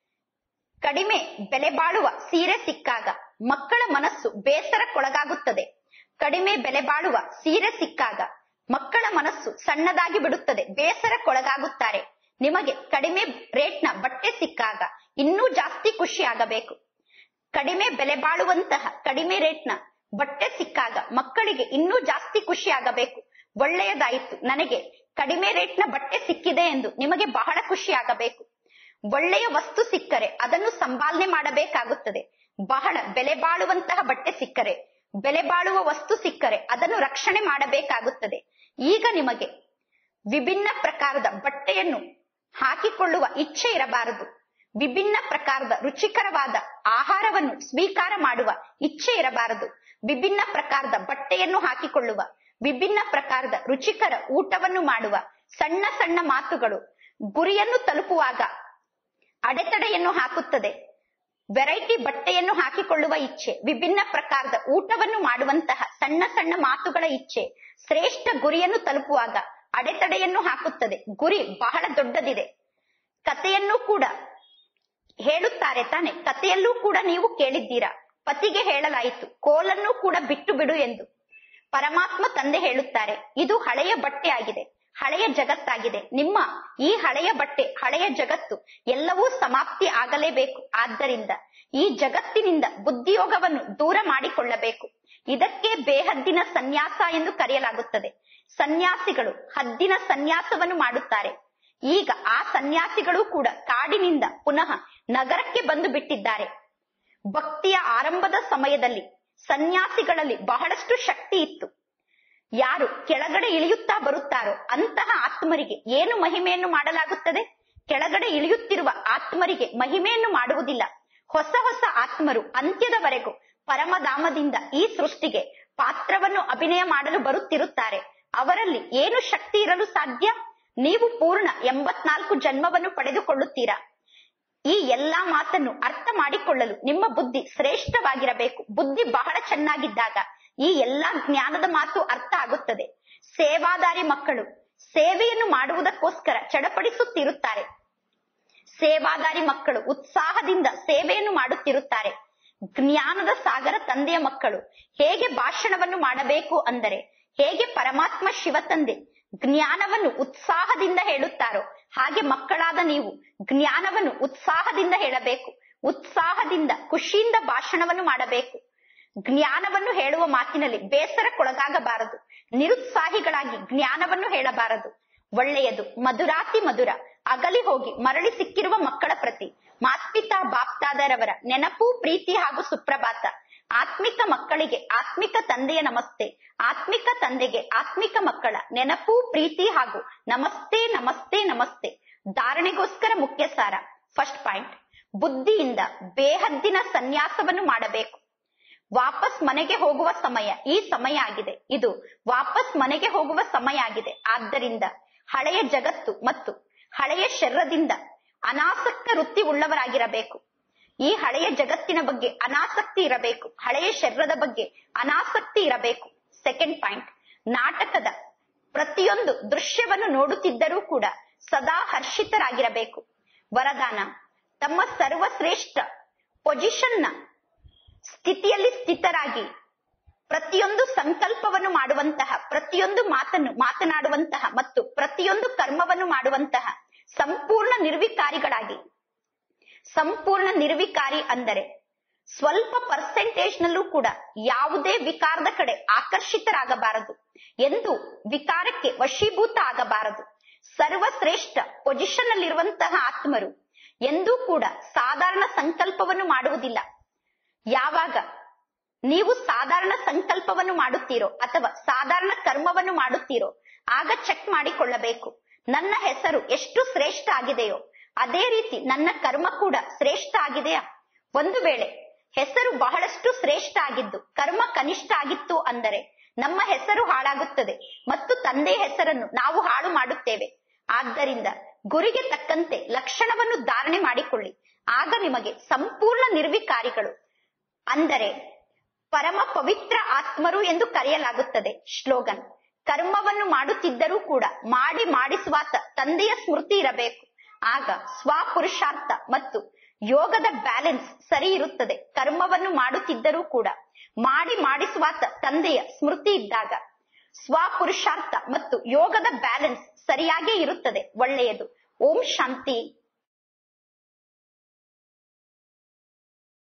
ಕಡಿಮೆ ಬೆಲೆ ಬಾಳುವ ಸೀರೆ ಸಿಕ್ಕಾಗ ಮಕ್ಕಳ ಮನಸ್ಸು ಬೇಸರಕ್ಕೊಳಗಾಗುತ್ತದೆ. ಕಡಿಮೆ ಬೆಲೆ ಬಾಳುವ ಸೀರೆ ಸಿಕ್ಕಾಗ ಮಕ್ಕಳ ಮನಸ್ಸು ಸಣ್ಣದಾಗಿ ಬಿಡುತ್ತದೆ, ಬೇಸರಕ್ಕೊಳಗಾಗುತ್ತಾರೆ. ನಿಮಗೆ ಕಡಿಮೆ ರೇಟ್ನ ಬಟ್ಟೆ ಸಿಕ್ಕಾಗ ಇನ್ನೂ ಜಾಸ್ತಿ ಖುಷಿ ಆಗಬೇಕು. ಕಡಿಮೆ ಬೆಲೆ ಬಾಳುವಂತಹ ಕಡಿಮೆ ರೇಟ್ನ ಬಟ್ಟೆ ಸಿಕ್ಕಾಗ ಮಕ್ಕಳಿಗೆ ಇನ್ನೂ ಜಾಸ್ತಿ ಖುಷಿ ಆಗಬೇಕು. ಒಳ್ಳೆಯದಾಯಿತು, ನನಗೆ ಕಡಿಮೆ ರೇಟ್ನ ಬಟ್ಟೆ ಸಿಕ್ಕಿದೆ ಎಂದು ನಿಮಗೆ ಬಹಳ ಖುಷಿ ಆಗಬೇಕು. ಒಳ್ಳೆಯ ವಸ್ತು ಸಿಕ್ಕರೆ ಅದನ್ನು ಸಂಪಾದನೆ ಮಾಡಬೇಕಾಗುತ್ತದೆ. ಬಹಳ ಬೆಲೆ ಬಾಳುವಂತಹ ಬಟ್ಟೆ ಸಿಕ್ಕರೆ, ಬೆಲೆ ಬಾಳುವ ವಸ್ತು ಸಿಕ್ಕರೆ ಅದನ್ನು ರಕ್ಷಣೆ ಮಾಡಬೇಕಾಗುತ್ತದೆ. ಈಗ ನಿಮಗೆ ವಿಭಿನ್ನ ಪ್ರಕಾರದ ಬಟ್ಟೆಯನ್ನು ಹಾಕಿಕೊಳ್ಳುವ ಇಚ್ಛೆ ಇರಬಾರದು. ವಿಭಿನ್ನ ಪ್ರಕಾರದ ರುಚಿಕರವಾದ ಆಹಾರವನ್ನು ಸ್ವೀಕಾರ ಮಾಡುವ ಇಚ್ಛೆ ಇರಬಾರದು. ವಿಭಿನ್ನ ಪ್ರಕಾರದ ಬಟ್ಟೆಯನ್ನು ಹಾಕಿಕೊಳ್ಳುವ, ವಿಭಿನ್ನ ಪ್ರಕಾರದ ರುಚಿಕರ ಊಟವನ್ನು ಮಾಡುವ, ಸಣ್ಣ ಸಣ್ಣ ಮಾತುಗಳು ಗುರಿಯನ್ನು ತಲುಪುವಾಗ ಅಡೆತಡೆಯನ್ನು ಹಾಕುತ್ತದೆ. ವೆರೈಟಿ ಬಟ್ಟೆಯನ್ನು ಹಾಕಿಕೊಳ್ಳುವ ಇಚ್ಛೆ, ವಿಭಿನ್ನ ಪ್ರಕಾರದ ಊಟವನ್ನು ಮಾಡುವಂತಹ ಸಣ್ಣ ಸಣ್ಣ ಮಾತುಗಳ ಇಚ್ಛೆ ಶ್ರೇಷ್ಠ ಗುರಿಯನ್ನು ತಲುಪುವಾಗ ಅಡೆತಡೆಯನ್ನು ಹಾಕುತ್ತದೆ. ಗುರಿ ಬಹಳ ದೊಡ್ಡದಿದೆ. ಕಥೆಯನ್ನು ಕೂಡ ಹೇಳುತ್ತಾರೆ ತಾನೆ, ಕಥೆಯಲ್ಲೂ ಕೂಡ ನೀವು ಕೇಳಿದ್ದೀರಾ. ಪತಿಗೆ ಹೇಳಲಾಯಿತು, ಕೋಲನ್ನು ಕೂಡ ಬಿಟ್ಟು ಬಿಡು ಎಂದು. ಪರಮಾತ್ಮ ತಂದೆ ಹೇಳುತ್ತಾರೆ, ಇದು ಹಳೆಯ ಬಟ್ಟೆ ಆಗಿದೆ, ಹಳೆಯ ಜಗತ್ತಾಗಿದೆ. ನಿಮ್ಮ ಈ ಹಳೆಯ ಬಟ್ಟೆ, ಹಳೆಯ ಜಗತ್ತು ಎಲ್ಲವೂ ಸಮಾಪ್ತಿ ಆಗಲೇಬೇಕು. ಆದ್ದರಿಂದ ಈ ಜಗತ್ತಿನಿಂದ ಬುದ್ಧಿಯೋಗವನ್ನು ದೂರ ಮಾಡಿಕೊಳ್ಳಬೇಕು. ಇದಕ್ಕೆ ಬೇಹದ್ದಿನ ಸನ್ಯಾಸ ಎಂದು ಕರೆಯಲಾಗುತ್ತದೆ. ಸನ್ಯಾಸಿಗಳು ಹದ್ದಿನ ಸನ್ಯಾಸವನ್ನು ಮಾಡುತ್ತಾರೆ. ಈಗ ಆ ಸನ್ಯಾಸಿಗಳು ಕೂಡ ಕಾಡಿನಿಂದ ಪುನಃ ನಗರಕ್ಕೆ ಬಂದು ಬಿಟ್ಟಿದ್ದಾರೆ. ಭಕ್ತಿಯ ಆರಂಭದ ಸಮಯದಲ್ಲಿ ಸನ್ಯಾಸಿಗಳಲ್ಲಿ ಬಹಳಷ್ಟು ಶಕ್ತಿ ಇತ್ತು. ಯಾರು ಕೆಳಗಡೆ ಇಳಿಯುತ್ತಾ ಬರುತ್ತಾರೋ ಅಂತಹ ಆತ್ಮರಿಗೆ ಏನು ಮಹಿಮೆಯನ್ನು ಮಾಡಲಾಗುತ್ತದೆ? ಕೆಳಗಡೆ ಇಳಿಯುತ್ತಿರುವ ಆತ್ಮರಿಗೆ ಮಹಿಮೆಯನ್ನು ಮಾಡುವುದಿಲ್ಲ. ಹೊಸ ಹೊಸ ಆತ್ಮರು ಅಂತ್ಯದವರೆಗೂ ಪರಮಧಾಮದಿಂದ ಈ ಸೃಷ್ಟಿಗೆ ಪಾತ್ರವನ್ನು ಅಭಿನಯ ಮಾಡಲು ಬರುತ್ತಿರುತ್ತಾರೆ. ಅವರಲ್ಲಿ ಏನು ಶಕ್ತಿ ಇರಲು ಸಾಧ್ಯ? ನೀವು ಪೂರ್ಣ ಎಂಬತ್ನಾಲ್ಕು ಜನ್ಮವನ್ನು ಪಡೆದುಕೊಳ್ಳುತ್ತೀರಾ. ಈ ಎಲ್ಲಾ ಮಾತನ್ನು ಅರ್ಥ ಮಾಡಿಕೊಳ್ಳಲು ನಿಮ್ಮ ಬುದ್ಧಿ ಶ್ರೇಷ್ಠವಾಗಿರಬೇಕು. ಬುದ್ಧಿ ಬಹಳ ಚೆನ್ನಾಗಿದ್ದಾಗ ಈ ಎಲ್ಲಾ ಜ್ಞಾನದ ಮಾತು ಅರ್ಥ ಆಗುತ್ತದೆ. ಸೇವಾದಾರಿ ಮಕ್ಕಳು ಸೇವೆಯನ್ನು ಮಾಡುವುದಕ್ಕೋಸ್ಕರ ಚಡಪಡಿಸುತ್ತಿರುತ್ತಾರೆ. ಸೇವಾದಾರಿ ಮಕ್ಕಳು ಉತ್ಸಾಹದಿಂದ ಸೇವೆಯನ್ನು ಮಾಡುತ್ತಿರುತ್ತಾರೆ. ಜ್ಞಾನದ ಸಾಗರ ತಂದೆಯ ಮಕ್ಕಳು ಹೇಗೆ ಭಾಷಣವನ್ನು ಮಾಡಬೇಕು ಅಂದರೆ, ಹೇಗೆ ಪರಮಾತ್ಮ ಶಿವ ತಂದೆ ಜ್ಞಾನವನ್ನು ಉತ್ಸಾಹದಿಂದ ಹೇಳುತ್ತಾರೋ ಹಾಗೆ ಮಕ್ಕಳಾದ ನೀವು ಜ್ಞಾನವನ್ನು ಉತ್ಸಾಹದಿಂದ ಹೇಳಬೇಕು. ಉತ್ಸಾಹದಿಂದ ಖುಷಿಯಿಂದ ಭಾಷಣವನ್ನು ಮಾಡಬೇಕು. ಜ್ಞಾನವನ್ನು ಹೇಳುವ ಮಾತಿನಲ್ಲಿ ಬೇಸರಕ್ಕೊಳಗಾಗಬಾರದು. ನಿರುತ್ಸಾಹಿಗಳಾಗಿ ಜ್ಞಾನವನ್ನು ಹೇಳಬಾರದು. ಒಳ್ಳೆಯದು, ಮಧುರಾತಿ ಮಧುರ ಅಗಲಿ ಹೋಗಿ ಮರಳಿ ಸಿಕ್ಕಿರುವ ಮಕ್ಕಳ ಪ್ರತಿ ಮಾತ್ಪಿತಾ ಬಾಪ್ತಾದರವರ ನೆನಪು, ಪ್ರೀತಿ ಹಾಗೂ ಸುಪ್ರಭಾತ. ಆತ್ಮಿಕ ಮಕ್ಕಳಿಗೆ ಆತ್ಮಿಕ ತಂದೆಯ ನಮಸ್ತೆ. ಆತ್ಮಿಕ ತಂದೆಗೆ ಆತ್ಮಿಕ ಮಕ್ಕಳ ನೆನಪು, ಪ್ರೀತಿ ಹಾಗೂ ನಮಸ್ತೆ ನಮಸ್ತೆ ನಮಸ್ತೆ. ಧಾರಣೆಗೋಸ್ಕರ ಮುಖ್ಯ ಸಾರ. ಫಸ್ಟ್ ಪಾಯಿಂಟ್, ಬುದ್ಧಿಯಿಂದ ಬೇಹದ್ದಿನ ಸನ್ಯಾಸವನ್ನು ಮಾಡಬೇಕು. ವಾಪಸ್ ಮನೆಗೆ ಹೋಗುವ ಸಮಯ ಈ ಸಮಯ ಆಗಿದೆ. ಇದು ವಾಪಸ್ ಮನೆಗೆ ಹೋಗುವ ಸಮಯ ಆಗಿದೆ. ಆದ್ದರಿಂದ ಹಳೆಯ ಜಗತ್ತು ಮತ್ತು ಹಳೆಯ ಶರೀರದಿಂದ ಅನಾಸಕ್ತ ವೃತ್ತಿ ಉಳ್ಳವರಾಗಿರಬೇಕು. ಈ ಹಳೆಯ ಜಗತ್ತಿನ ಬಗ್ಗೆ ಅನಾಸಕ್ತಿ ಇರಬೇಕು. ಹಳೆಯ ಶರೀರದ ಬಗ್ಗೆ ಅನಾಸಕ್ತಿ ಇರಬೇಕು. ಸೆಕೆಂಡ್ ಪಾಯಿಂಟ್, ನಾಟಕದ ಪ್ರತಿಯೊಂದು ದೃಶ್ಯವನ್ನು ನೋಡುತ್ತಿದ್ದರೂ ಕೂಡ ಸದಾ ಹರ್ಷಿತರಾಗಿರಬೇಕು. ವರದಾನ, ತಮ್ಮ ಸರ್ವಶ್ರೇಷ್ಠ ಪೊಸಿಷನ್ನ ಸ್ಥಿತಿಯಲ್ಲಿ ಸ್ಥಿತರಾಗಿ ಪ್ರತಿಯೊಂದು ಸಂಕಲ್ಪವನ್ನು ಮಾಡುವಂತಹ, ಪ್ರತಿಯೊಂದು ಮಾತನ್ನು ಮಾತನಾಡುವಂತಹ ಮತ್ತು ಪ್ರತಿಯೊಂದು ಕರ್ಮವನ್ನು ಮಾಡುವಂತಹ ಸಂಪೂರ್ಣ ನಿರ್ವಿಕಾರಿಗಳಾಗಿ. ಸಂಪೂರ್ಣ ನಿರ್ವಿಕಾರಿ ಅಂದರೆ ಸ್ವಲ್ಪ ಪರ್ಸೆಂಟೇಜ್ ನಲ್ಲೂ ಕೂಡ ಯಾವುದೇ ವಿಕಾರದ ಕಡೆ ಆಕರ್ಷಿತರಾಗಬಾರದು, ಎಂದು ವಿಕಾರಕ್ಕೆ ವಶೀಭೂತ ಆಗಬಾರದು. ಸರ್ವಶ್ರೇಷ್ಠ ಪೊಸಿಷನ್ ನಲ್ಲಿರುವಂತಹ ಆತ್ಮರು ಎಂದೂ ಕೂಡ ಸಾಧಾರಣ ಸಂಕಲ್ಪವನ್ನು ಮಾಡುವುದಿಲ್ಲ. ಯಾವಾಗ ನೀವು ಸಾಧಾರಣ ಸಂಕಲ್ಪವನ್ನು ಮಾಡುತ್ತೀರೋ ಅಥವಾ ಸಾಧಾರಣ ಕರ್ಮವನ್ನು ಮಾಡುತ್ತೀರೋ ಆಗ ಚೆಕ್ ಮಾಡಿಕೊಳ್ಳಬೇಕು. ನನ್ನ ಹೆಸರು ಎಷ್ಟು ಶ್ರೇಷ್ಠ ಆಗಿದೆಯೋ ಅದೇ ರೀತಿ ನನ್ನ ಕರ್ಮ ಕೂಡ ಶ್ರೇಷ್ಠ ಆಗಿದೆಯಾ? ಒಂದು ವೇಳೆ ಹೆಸರು ಬಹಳಷ್ಟು ಶ್ರೇಷ್ಠ ಆಗಿದ್ದು ಕರ್ಮ ಕನಿಷ್ಠ ಆಗಿತ್ತು ಅಂದರೆ ನಮ್ಮ ಹೆಸರು ಹಾಳಾಗುತ್ತದೆ ಮತ್ತು ತಂದೆಯ ಹೆಸರನ್ನು ನಾವು ಹಾಳು ಮಾಡುತ್ತೇವೆ. ಆದ್ದರಿಂದ ಗುರಿಗೆ ತಕ್ಕಂತೆ ಲಕ್ಷಣವನ್ನು ಧಾರಣೆ ಮಾಡಿಕೊಳ್ಳಿ. ಆಗ ನಿಮಗೆ ಸಂಪೂರ್ಣ ನಿರ್ವಿಕಾರಿಗಳು ಅಂದರೆ ಪರಮ ಪವಿತ್ರ ಆತ್ಮರು ಎಂದು ಕರೆಯಲಾಗುತ್ತದೆ. ಶ್ಲೋಗನ್: ಕರ್ಮವನ್ನು ಮಾಡುತ್ತಿದ್ದರೂ ಕೂಡ ಮಾಡಿ ಮಾಡಿಸುವಾತ ತಂದೆಯ ಸ್ಮೃತಿ ಇರಬೇಕು. ಆಗ ಸ್ವಪುರುಷಾರ್ಥ ಮತ್ತು ಯೋಗದ ಬ್ಯಾಲೆನ್ಸ್ ಸರಿ ಇರುತ್ತದೆ. ಕರ್ಮವನ್ನು ಮಾಡುತ್ತಿದ್ದರೂ ಕೂಡ ಮಾಡಿ ಮಾಡಿಸುವಾತ ತಂದೆಯ ಸ್ಮೃತಿ ಇದ್ದಾಗ ಸ್ವಪುರುಷಾರ್ಥ ಮತ್ತು ಯೋಗದ ಬ್ಯಾಲೆನ್ಸ್ ಸರಿಯಾಗೇ ಇರುತ್ತದೆ. ಒಳ್ಳೆಯದು. ಓಂ ಶಾಂತಿ.